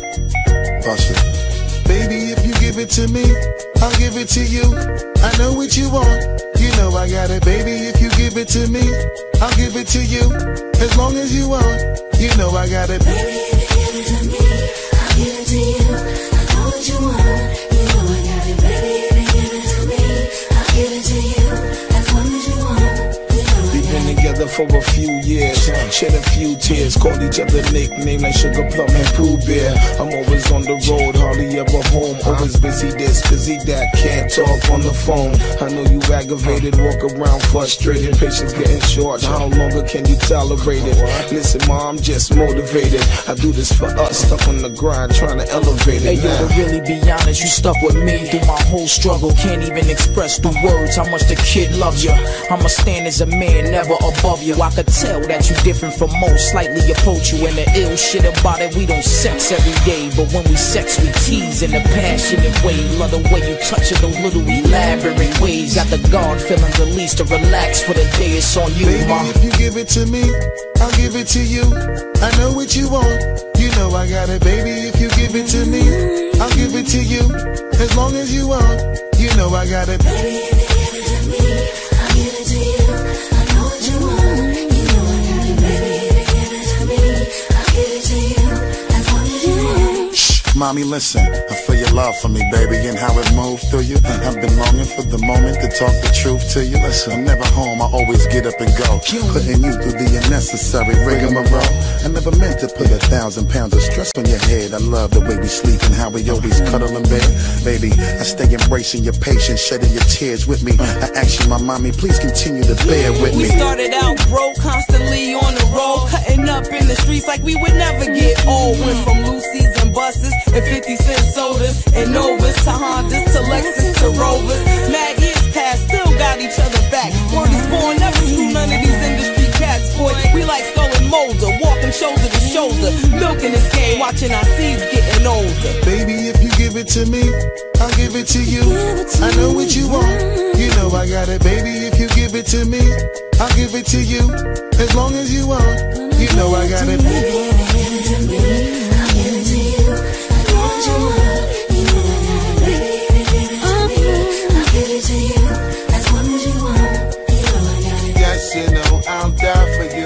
Bust it. Baby, if you give it to me, I'll give it to you. I know what you want, you know I got it. Baby, if you give it to me, I'll give it to you. As long as you want, you know I got it. Baby, if you give it to me, I'll give it to you. I know what you want, you know I got it. Baby, if you give it to me, I'll give it to you. As long as you want. We've been together for a few years, shed a few tears, called each other nicknames like Sugar Plum and Pooh Bear. I'm always on the road, hardly ever home, always busy this, busy that, can't talk on the phone. I know you aggravated, walk around frustrated, patience getting short, how longer can you tolerate it? Listen ma, I'm just motivated, I do this for us, stuck on the grind, trying to elevate it. Hey yo, to really be honest, you stuck with me through my whole struggle, can't even express through words how much the kid loves you. I'ma stand as a man, never above you. I could tell that you different from most, slightly approach you. And the ill shit about it, we don't sex every day, but when we sex, we tease in a passionate way. Love the way you touch it, those little elaborate ways. Got the guard feeling released to relax for the day. It's on you, baby, ma. If you give it to me, I'll give it to you. I know what you want, you know I got it. Baby, if you give it to me, I'll give it to you. As long as you want, you know I got it. Baby, if you give it to me, I'll give it to you. I know what you want, you know I got it. Baby, if you give it to me, I'll give it to you. As long as you want. Shh, mommy, listen, I feel your love for me, baby, and how it moved through you. I've been longing for the moment to talk the truth to you. Listen, I'm never home, I always get up and go, putting you through the unnecessary rigmarole. I never meant to put a thousand pounds of stress on your head. I love the way we sleep and how we always cuddle in bed. Baby, I stay embracing your patience, shedding your tears with me. I ask you, my mommy, please continue to bear with me. We started out broke, constantly on the road, cutting up in the streets like we would never get old. Went from Lucy's and buses and fifty cent sodas and Novas to Hondas to Lexus to Rovers. Mad years past, still got each other back. Word is born, never screw none of these industry cats, boy. We like Skull and Molder, walking shoulder to shoulder, milking this game, watching our seeds getting older. Baby, if you give it to me, I'll give it to you. I know what you want, you know I got it. Baby, if you give it to me, I'll give it to you. As long as you want, you know I got it. Baby, if you give it to me, I'll give it to you. I know what you want, you know I got it. Baby, if you give it to me, I'll give it to you. As long as you want, you know I got it. Yes, you know I'll die for you,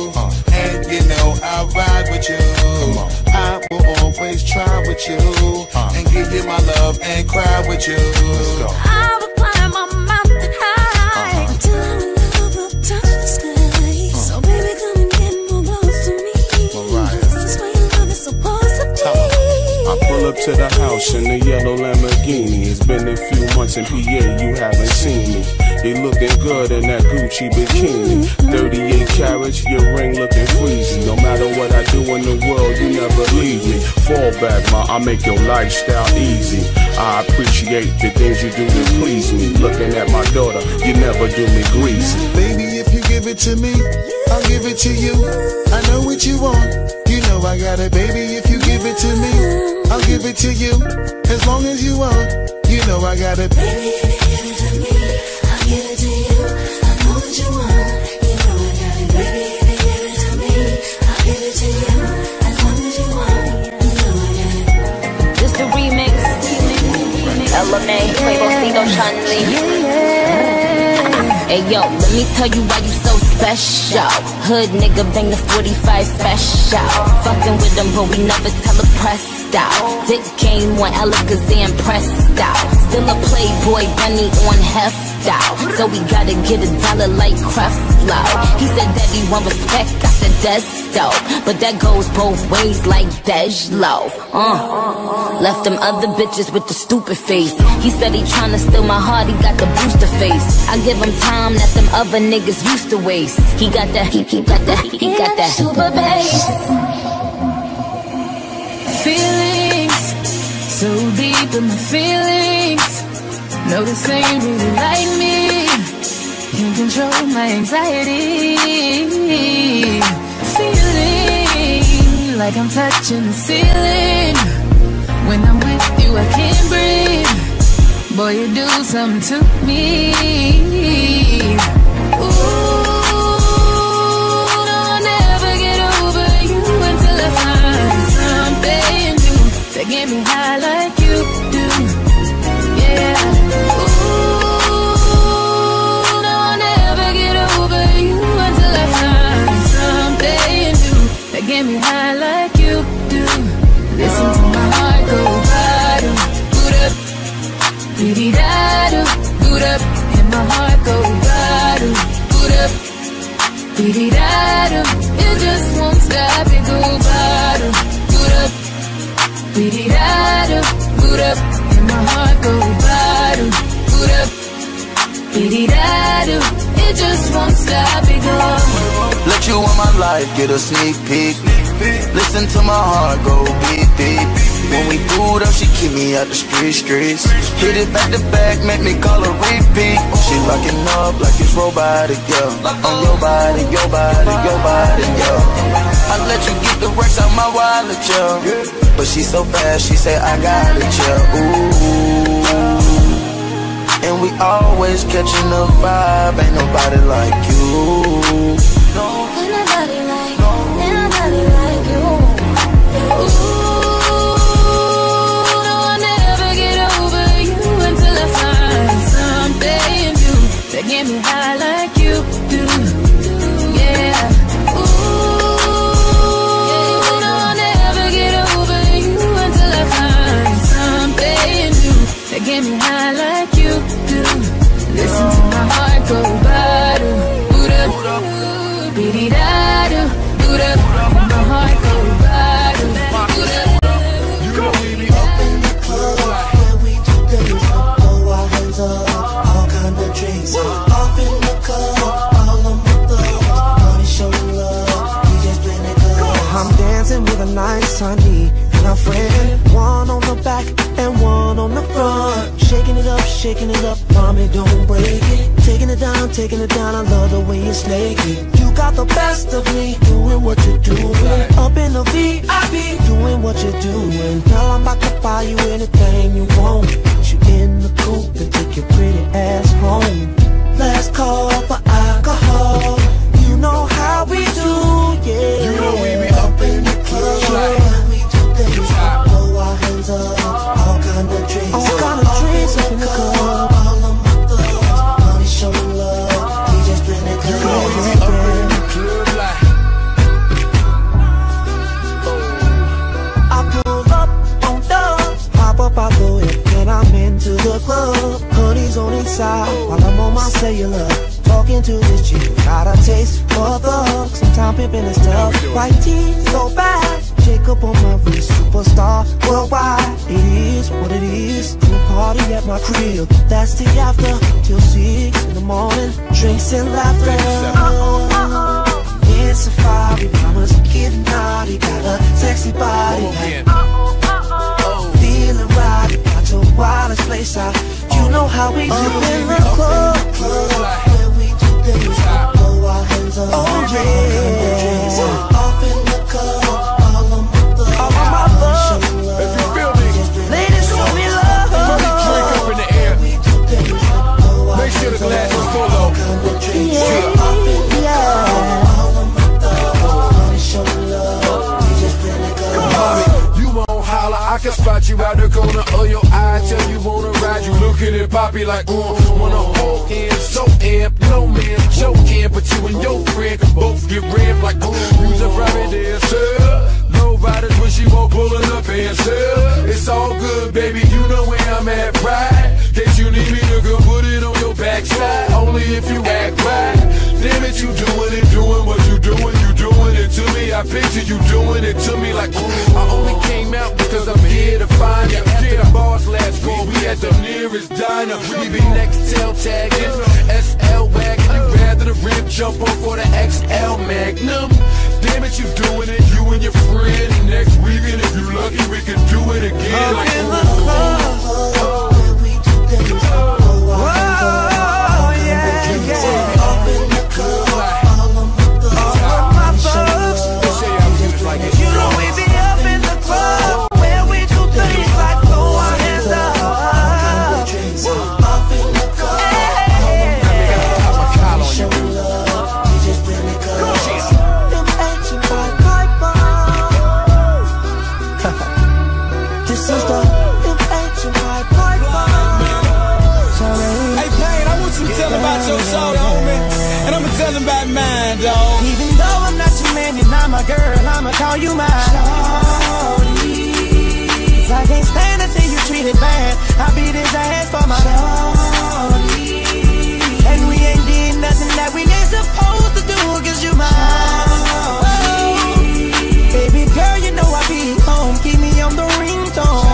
and you know I'll ride with you. I will always try with you, and give you my love and cry with you. I will climb a mountain high until our love will touch the sky. So baby, come and get more close to me. This is where your love is supposed to be. I pull up to the house in a yellow Lamborghini. It's been a few months in P A, you haven't seen me. You looking good in that Gucci bikini. thirty-eight carats, your ring looking freezing. No matter what I do in the world, you never leave me. Fall back, ma, I make your lifestyle easy. I appreciate the things you do to please me. Looking at my daughter, you never do me greasy. Baby, if you give it to me, I'll give it to you. I know what you want, you know I got it. Baby, if you give it to me, I'll give it to you. As long as you want, you know I got it. Baby, if you give it to me, I'll give it to you. I know what you want, you know I got it. Baby, if you give it to me, I'll give it to you. As long as you want, you know I got it. Just a remix. L M A, Quavo, Cito, Chun-Li. Hey yo, let me tell you why you so special. Hood nigga bang the forty-five special. Fucking with them, but we never tell a press out. Dick game on Alakazam pressed out. Still a playboy bunny on heft out. So we gotta get a dollar like Creflo. He said that he want respect, I said that's dope. But that goes both ways like Dej-Lo. Uh. Left them other bitches with the stupid face. He said he tryna steal my heart, he got the booster face. I give him time that them other niggas used to waste. He got that, he, he got that, he got that super bass. Feelings, so deep in my feelings. No, this ain't really like me. Can't control my anxiety. Feeling like I'm touching the ceiling. When I'm with you, I can't breathe. Boy, you do something to me. Ooh, no, I'll never get over you until I find something new that get me high like you do. Yeah. Ooh, no, I'll never get over you until I find something new that get me high like you do. Listen to my heart go bottom, boot up, dee-dee-da-do, boot up, and my heart go bottom, boot up, dee-dee-da-do. It just won't stop, it go bottom, boot up, dee-dee-da-do, boot up, and my heart go bottom, boot up, dee-dee-da-do. It just won't stop, it go. Let you in my life, get a sneak peek. Listen to my heart go beat, beat. When we boot up, she keep me out the street, streets. Hit it back to back, make me call her repeat. She locking up like it's robotic, yeah. On your body, your body, your body, yeah. I let you get the racks out my wallet, yeah. But she so fast, she say I got it, yeah. Ooh. And we always catching the vibe, ain't nobody like you. No. Ain't nobody like, ain't nobody like you. Ooh, no, I'll never get over you until I find something new that get me high like you do. Yeah. Ooh, no, I'll never get over you until I find something new that get me high like you do. Listen to my heart go bottom, boot up, dee-dee-da-do, boot up, and my heart go bottom, boot up. You know we be up in the club, where we do things, throw our hands up, all kind of drinks. Off in the club, all of my thugs, money showing love, we just playing it good. I'm dancing with a nice honey and a friend, one on the back and one on the front. Shaking it up, shaking it up, mommy don't break it. Taking it down, taking it down, I love the way you snake it. You got the best of me, doing what you're doing. Up in the V I P, doing what you're doing. Girl, I'm about to buy you anything you want. Put you in the coupe and take your pretty ass home. Last call for alcohol, you know how we do, yeah. You know we be up in the club, yeah. We do things, throw our hands up, all kind of drinks, all kind of drinks up in the club. All of my thugs, money showing love, we just bring it good. You know we be up in the club, like I pull up on dubs, hop up out the whip, and I'm into the club. Honey's on inside, while I'm on my cellular, talking to this chick. Got a taste for thugs, sometimes pimping is tough. White tea, so bad, Jacob on my wrist, superstar worldwide. It is what it is, cool party at my crib. That's the after, till six in the morning, drinks and laughter. It's a safari, promise to get naughty. Got a sexy body, like, feeling right. Got your wildest place out, you know how we do in the club. Where we do things, throw our hands up, oh yeah. Off in the club, all of my thugs, all of my thugs. If you feel me, ladies, show me love. Put me drink up in the air. Make sure the glass is full of. Yeah, yeah. All of my thugs, money, show me love. We just been a girl. You won't holler, I can spot you out the corner of your eye. Tell you wanna ride, you looking at Poppy like, uh, wanna hold hands. so amped, no man joking, but you and your friend can both get ramped like ooh. You's a private dancer. Low riders when she won't pulling up and sell. It's all good, baby, you know where I'm at, right? Case you need me to go put it on your backside. Only if you act right. Damn it, you doing it, doing what you doing, you doing it to me. I picture you doing it to me like ooh. I only came out because I'm here to find you. After the bars last week, we at the nearest diner. We be next tail tagging, S L wagon. You rather the rib jump off for the X L Magnum. Damn it, you doing it, you and your friend. And next weekend, if you lucky, we can do it again. Like in the club. Oh, yeah, yeah. Up in the club. All of my thugs. You know we be up in the club where we do things like throw our hands up. Up in the club. This is the ancient high Hey, Payne, I want you to tell him about your show, homie. And I'ma tell him about mine, dog. Even though I'm not your man, you're not my girl, I'ma call you mine. Cause I can't stand to see you treated bad. I beat his ass for my shorty. And we ain't did nothing that we ain't supposed to do, cause you mine. Baby girl, you know I be home, keep me on the ringtone.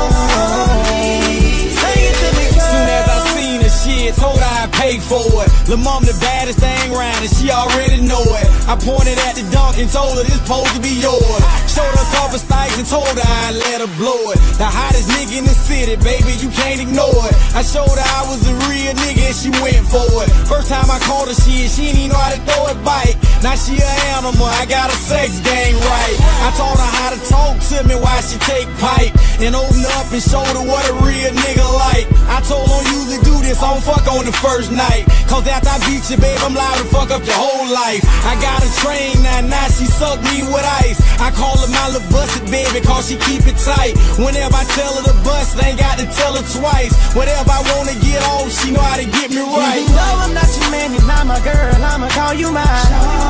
Say it to me, girl. Soon as I seen the shit, told her I'd pay for it. Lil' mom the baddest thing round and she already know it. I pointed at the dunk and told her this supposed to be yours. Showed her a couple stikes and told her I'd let her blow it. The hottest nigga in the city, baby, you can't ignore it. I showed her I was a real nigga and she went for it. First time I called her shit, she didn't even know how to throw it bite. Now she an animal, I got a sex game right. I taught her how to talk to me while she take pipe. And open up and show her what a real nigga like. I told her don't usually do this, I don't fuck on the first night. Cause after I beat you, babe, I'm liable to fuck up your whole life. I got a train now, now she suck me with ice. I call her my little busted baby, cause she keep it tight. Whenever I tell her to bust, I ain't got to tell her twice. Whatever I wanna get off, she know how to get me right. Even though I'm not your man, you're not my girl, I'ma call you mine.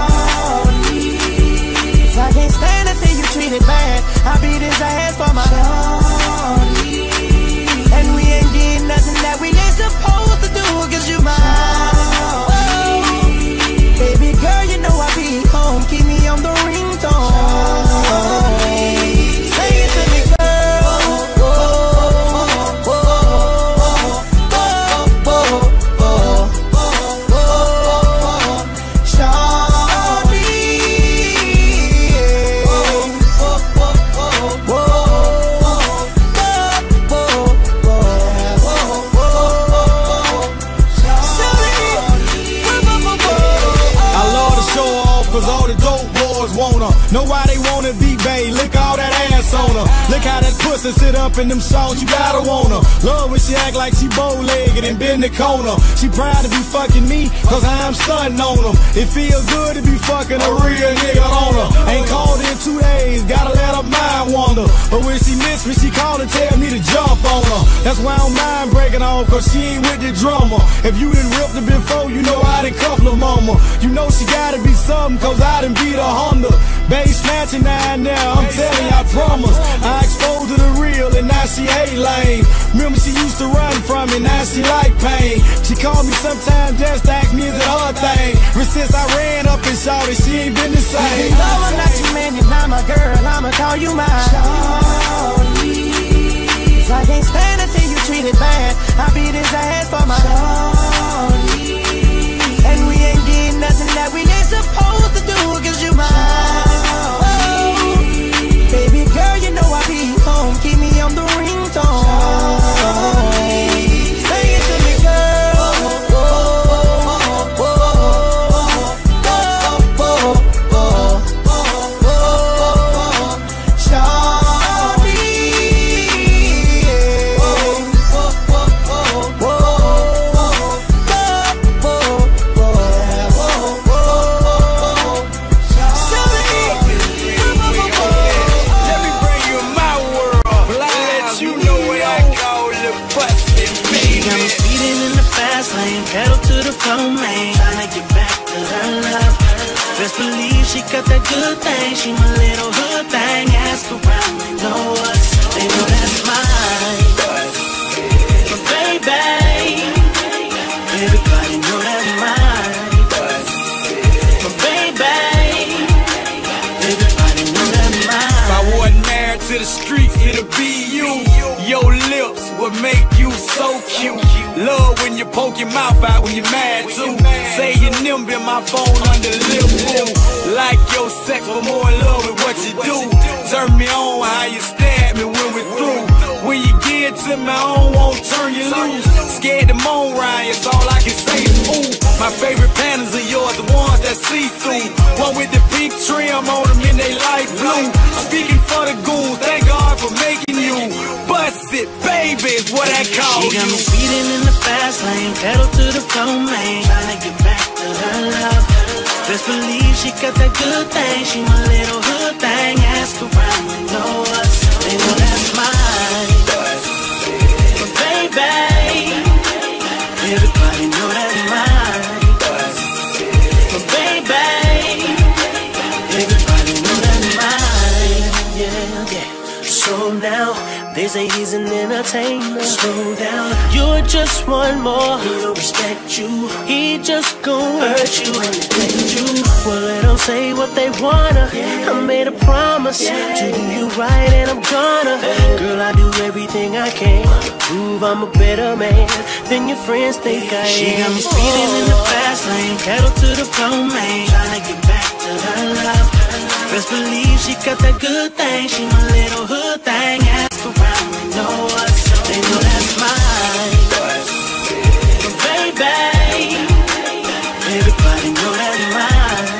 Cause I can't stand to see you treated bad. I beat his ass for my shorty. And we ain't did nothing that we ain't supposed to do, cause you mine. Baby girl, you know I be home, keep me on the ringtone. Say it to me, girl. Oh, oh, oh, oh, oh, oh, shawty. Cause all the dope boys wanna know why they wanna be bae. Look all that ass on her. Look how that pussy sit up in them songs. You gotta want her. Love when she act like she bow-legged and bend the corner. She proud to be fucking me, cause I'm stunting on them. It feel good to be fucking a real nigga on her. Ain't called in two days, gotta let her mind wander. But when she miss me, she call and tell me to jump on her. That's why I don't mind breaking off, cause she ain't with the drummer. If you done ripped her before, you know I done cuffed her mama. You know she gotta be something, cause I done beat a Honda. Bass snatching now and now, I'm telling you, I promise. I exposed her to the real and now she hate lame. Remember she used to run from me, now she like pain. She called me sometimes just to ask me is it her thing. But since I ran up and shot it, she ain't been the same. Even though I'm not your man, you're not my girl, I'ma call you mine. Cause I can't stand to see you treated bad. I beat his ass for my shorty. And we ain't did nothing that we ain't supposed to do, cause you mine. Baby girl, you know I be home, keep me on the ringtone. Say it to me, girl. Oh, oh, oh, oh, oh, oh, oh, oh, shawty. Oh, oh, oh, oh, good thing. She my little hood thing. Ask around, they know us. They know that's mine. But baby, everybody know that's mine. But baby, everybody know that's mine. If I wasn't married to the streets, it'll be you. Your lips would make you so cute. Love when you poke your mouth out when you're mad too. Say your nimble in my phone under the lip boom. Like your sex, but more in love with what you do. Turn me on how you stare at me when we're through. When you get to me, I don't want to turn you loose. Scared to moan, Ryan, it's all I can say is ooh. My favorite patterns are yours, the ones that see through. One with the pink trim on them and they light blue. Speaking for the goons, thank God for making you. Bust it, baby, is what I call you. She got me speeding in the fast lane, pedal to the floor, man. Tryna get back to her love. Best believe she got that good thing. She my little hood thing. Ask around, they know us. They know that's mine. But baby, everybody know that's mine. But baby, everybody know that's mine. Yeah, yeah. So now they say he's an entertainer. Slow down, you're just one more. He don't respect you, he just gon' hurt you and neglect you. Well, they don't say what they wanna. I made a promise to do you right, and I'm gonna. Girl, I do everything I can to prove I'm a better man than your friends think I am. She got me speeding in the fast lane, pedal to the floor, man. Tryna get back to her love. Best believe she got that good thing. She my little hood thing. Ask around, they know us. They know that's mine. But baby, everybody know that's mine.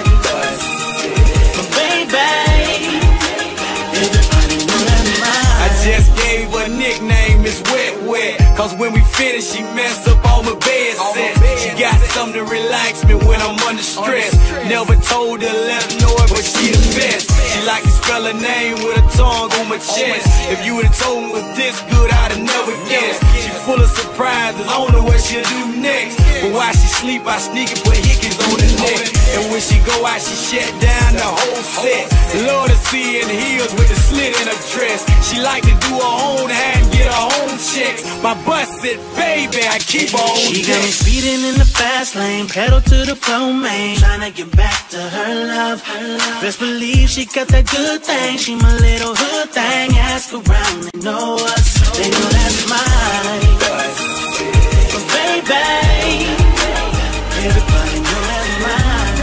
But baby, everybody know that's mine. I just gave her a nickname, Miss Wet Wet. Cause when we finish, she mess up all my bed set. She got something to relax me when I'm under stress. Never told her, let her know it, but she the best. She like to spell her name with a tongue on my chest. If you would've told me it was this good, I'd have never guessed. She full of surprises, I don't know what she'll do next. But while she sleep, I sneak and put hickeys on her neck. And when she go out, she shut down the whole set. Love to see in heels with the slit in her dress. She like to do her own hair and get her own checks. My busted baby, I keep her on She got me speeding in the fast lane, pedal to the floor, man. Tryna get back to her love. Best believe she got that good thing. She my little hood thing. Ask around, they know us. They know that's mine. But baby, everybody know that's mine.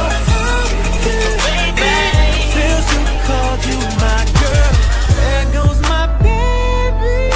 But baby, feels to call you my girl. There goes my baby.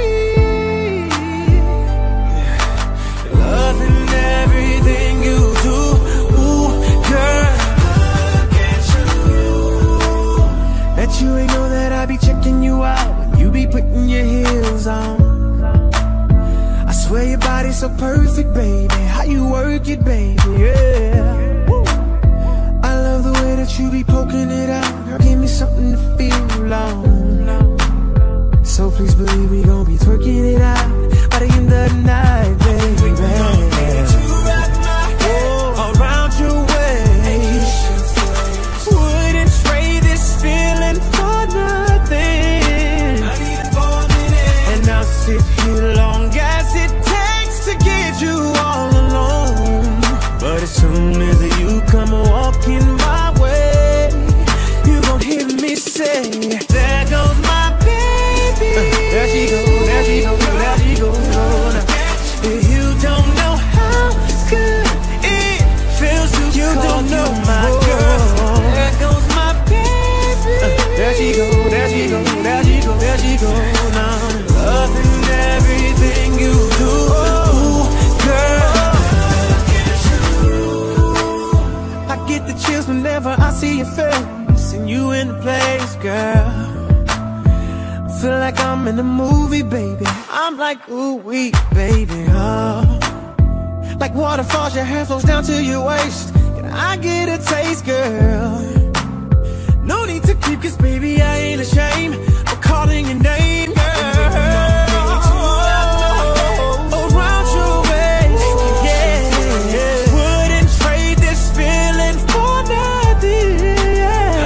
Loving everything you do. Ooh, girl, look at you. Bet you ain't know that I be checking you out when you be putting your heels on. I swear your body's so perfect, baby. How you work it, baby, yeah. Woo. I love the way that you be poking it out. Girl, give me something to feel on. So please believe we gon' be twerking it out by the end of the night, baby. Oh, around your waist. Wouldn't trade this feeling for nothing. Not even for a minute. And I'll sit here long as it takes to get you all alone. But as soon as you come walking my way, you gon' hear me say, there goes my baby. Uh, there she go, there she go, there she go. You don't know how good it feels to you don't know my girl. There goes my baby. Uh, there she go, there she go, there she go, there she go. Now loving everything you do, ooh, girl. I get the chills whenever I see your face and you in the place, girl. I feel like I'm in a movie, baby. I'm like, ooh, wee, baby, oh. Like waterfalls, your hair flows down to your waist. Can I get a taste, girl? No need to keep, cause baby, I ain't ashamed of calling your name, girl. Around your waist, yeah. Wouldn't trade this feeling for nothing, yeah.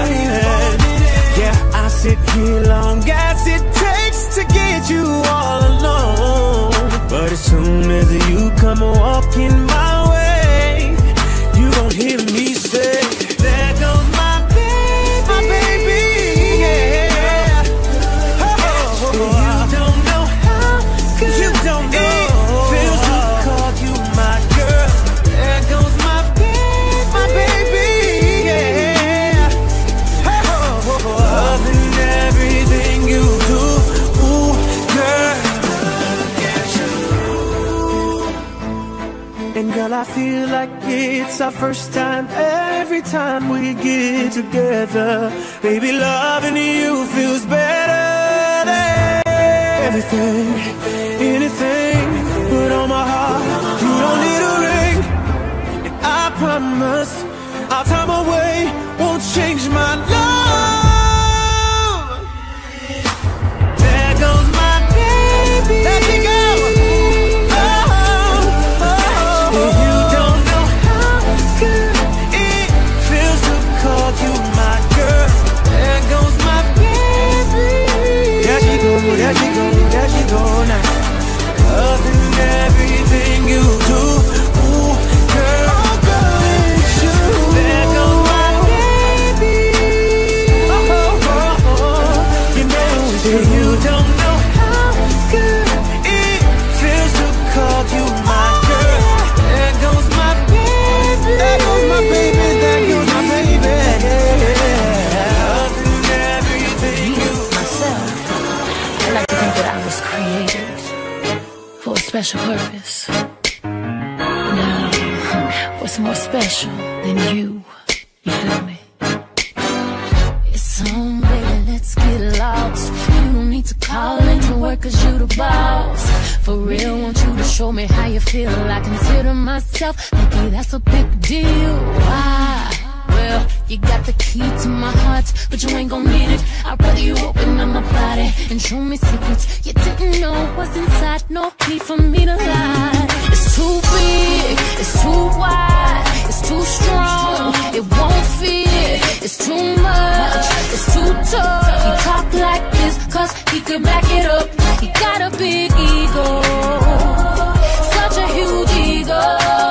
here long as it takes to get you all alone. But as soon as you come walking my way, you gon' hear me say, there goes my baby, my baby, yeah. Oh, you don't know how good you don't know it feels to call you my girl. There goes my baby, my baby, yeah. Oh, loving everything you do, ooh, girl. And girl, I feel like it's our first time every time we get together. Baby, loving you feels better than everything, anything. Put on my heart, you don't need a ring. And I promise our time away won't change my love. There goes my baby. Let me go. There she go, there she go now. Loving everything you do, ooh, girl, oh, girl, it's you. There goes my baby. Oh, oh, oh, oh. You know it's you. You don't know how good it feels to call you my girl. There goes my baby. There goes my baby. There goes my baby. Loving everything you do. I like to think that I was created for a special purpose. Now, what's more special than you? You feel me? It's on, baby, let's get lost. You don't need to call into work cause you the boss. For real, want you to show me how you feel. I consider myself like, hey, that's a big deal. Why? Well, you got the key to my heart, but you ain't gon' need it. I'd rather you open up my body and show me secrets you didn't know what's inside. No need for me to lie. It's too big, it's too wide, it's too strong, it won't fit. It's too much, it's too tough. He talk like this cause he could back it up. He got a big ego, such a huge ego.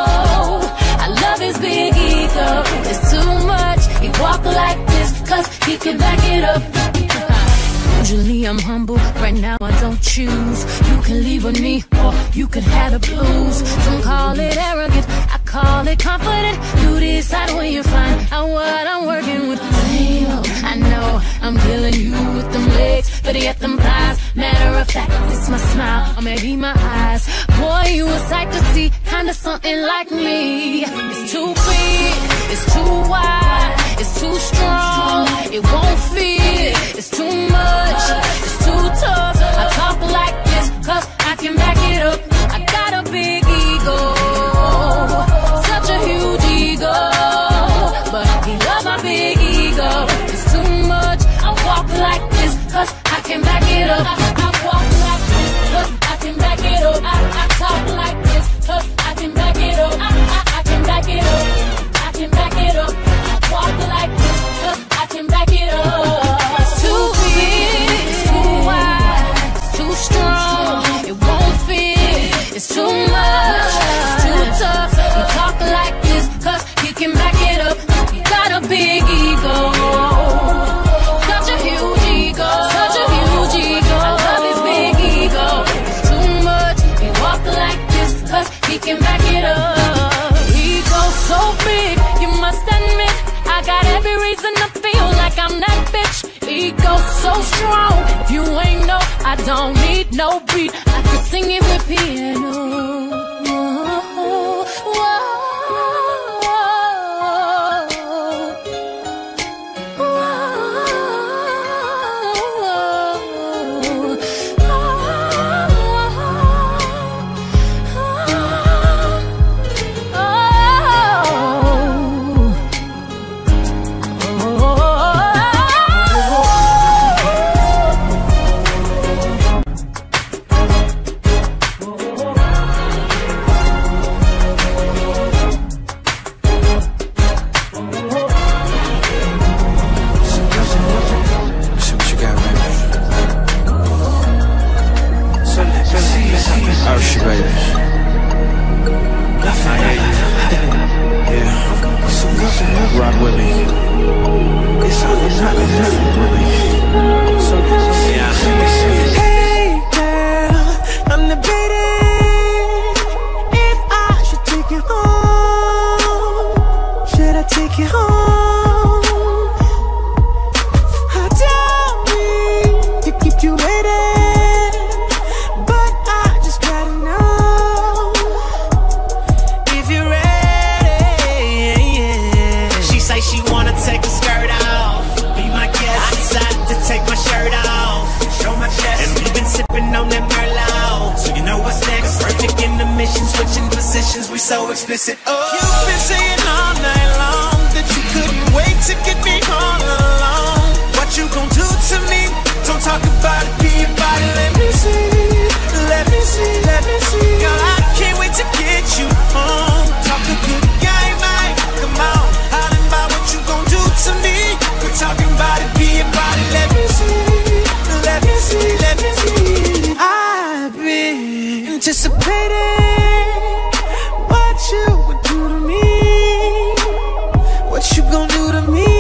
I love his big ego. It's too much, he walk like this cause he can back it up. Usually I'm humble, right now I don't choose. You can leave with me or you can have the blues. Don't call it arrogant, I call it confident. You decide when you find out what I'm working with. Damn, I know I'm killing you with them legs, but yet them thighs. Matter of fact, it's my smile or maybe my eyes. Boy, you a sight to see, kinda something like me. It's too big, it's too wide, it's too strong, it won't fit. It's too much, it's too tough. I talk like this cause I can back it up. I got a big ego, such a huge ego, but he love my big ego. It's too much, I walk like this cause I can back it up. I, I walk like this cause I can back it up. I, I talk like this cause I can back it up. I, I, I can back it up. I can back it up. I walk like this cause I can back it up. It's too big, it's too wide, it's too strong, it won't fit. It's too much, it's too tough. He talk like this cause he can back it up. He got a big ego, such a huge ego, such a huge ego. I love his big ego. It's too much, he walk like this cause he can back it up. Ego so big, you must admit I got every reason to feel like I'm that bitch. Ego so strong, if you ain't know, I don't need no beat. I can sing it with piano. Whoa, whoa. positions, we so explicit. Oh, you've been saying all night long that you couldn't wait to get me all alone. What you gon' do to me? Don't talk about it, be about it. Let me see, let me see, let me see. Girl, I can't wait to get you home. Talk a good game, man. Come on, hollin' about what you gon' do to me. We're talking about it, be about it. Let me see, let me see, let me see. I've been anticipating what you would do to me. What you gon' do to me?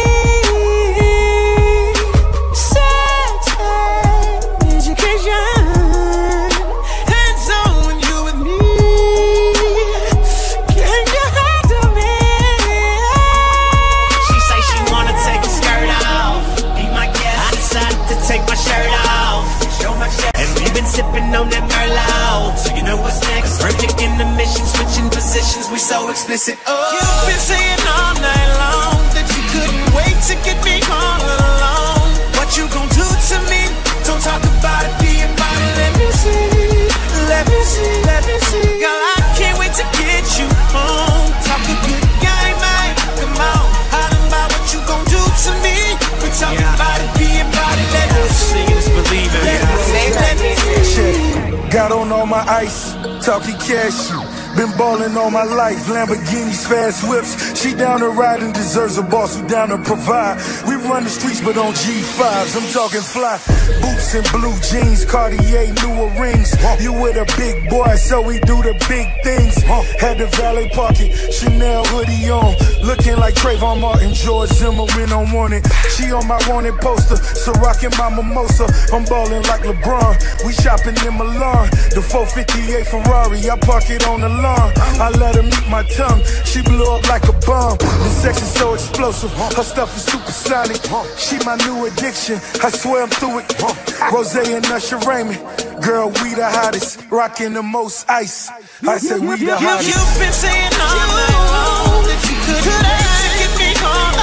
Sipping on that Merlot, so you know what's next. Perfect in the mission, switching positions, we so explicit. Oh, you've been saying all night long that you couldn't wait to get me all alone. What you gon' do to me? Don't talk about it, be about it. Let me see, let me see, let me see. Girl, I can't wait to get you home. Talk a good game, man. Come on, hollin' about what you gon' do to me. We're talking yeah. about it, be about it. Let me see. Seeing is believing. Let me see, let me see. Got on all my ice, talking cash. Been ballin' all my life, Lamborghinis, fast whips. She down to ride and deserves a boss who down to provide. We run the streets but on G fives, I'm talking fly. Boots and blue jeans, Cartier, newer rings. You with a big boy, so we do the big things. Had the valet park it, Chanel hoodie on. Looking like Trayvon Martin, George Zimmerman on wanted. She on my wanted poster, so rockin' my mimosa. I'm ballin' like LeBron, we shopping in Milan. The four fifty-eight Ferrari, I park it on the lawn. I let her meet my tongue, she blew up like a bomb. The sex is so explosive, her stuff is supersonic. She my new addiction, I swear I'm through it. Rose and Usher Raymond, girl, we the hottest, rocking the most ice. I say we the hottest. You've been saying all night long that you couldn't wait to get me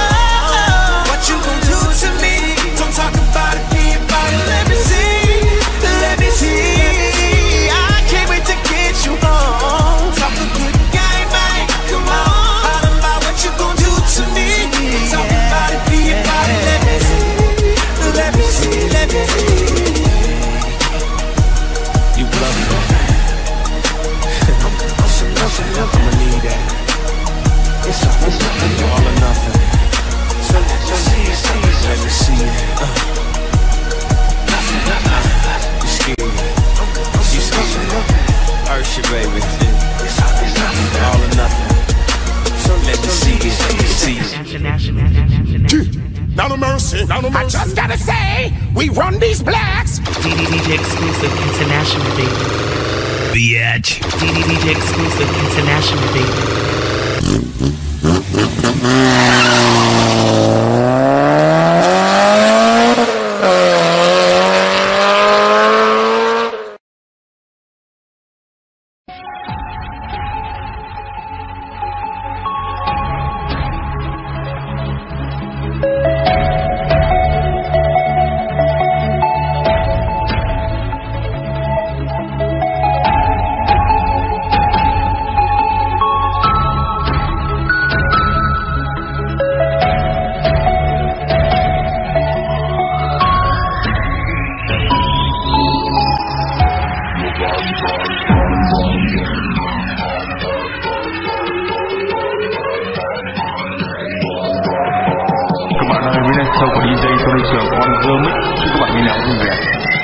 home. What you gon' do to me? Don't talk about it, be about it. Let me see, let me see. I can't wait to get you home. Talk a good game, man. Come on, hollin' about what you gon' do to me. Talk about it, be about it. Let me see, let me see, let me see. You bluff me. I'ma need that. It's all or nothing. Let me see it. Uh. You scared? You scared? Usher, baby. All or nothing. Let me see it. Let me see it. Now no mercy, now no mercy. I just gotta say, we run these blacks. D D J exclusive international, baby. Bitch. D D J exclusive international, baby. Các bạn ơi, Vinexo của đê gi Production on the mix. Chúc các bạn nghe nhạc vui vẻ.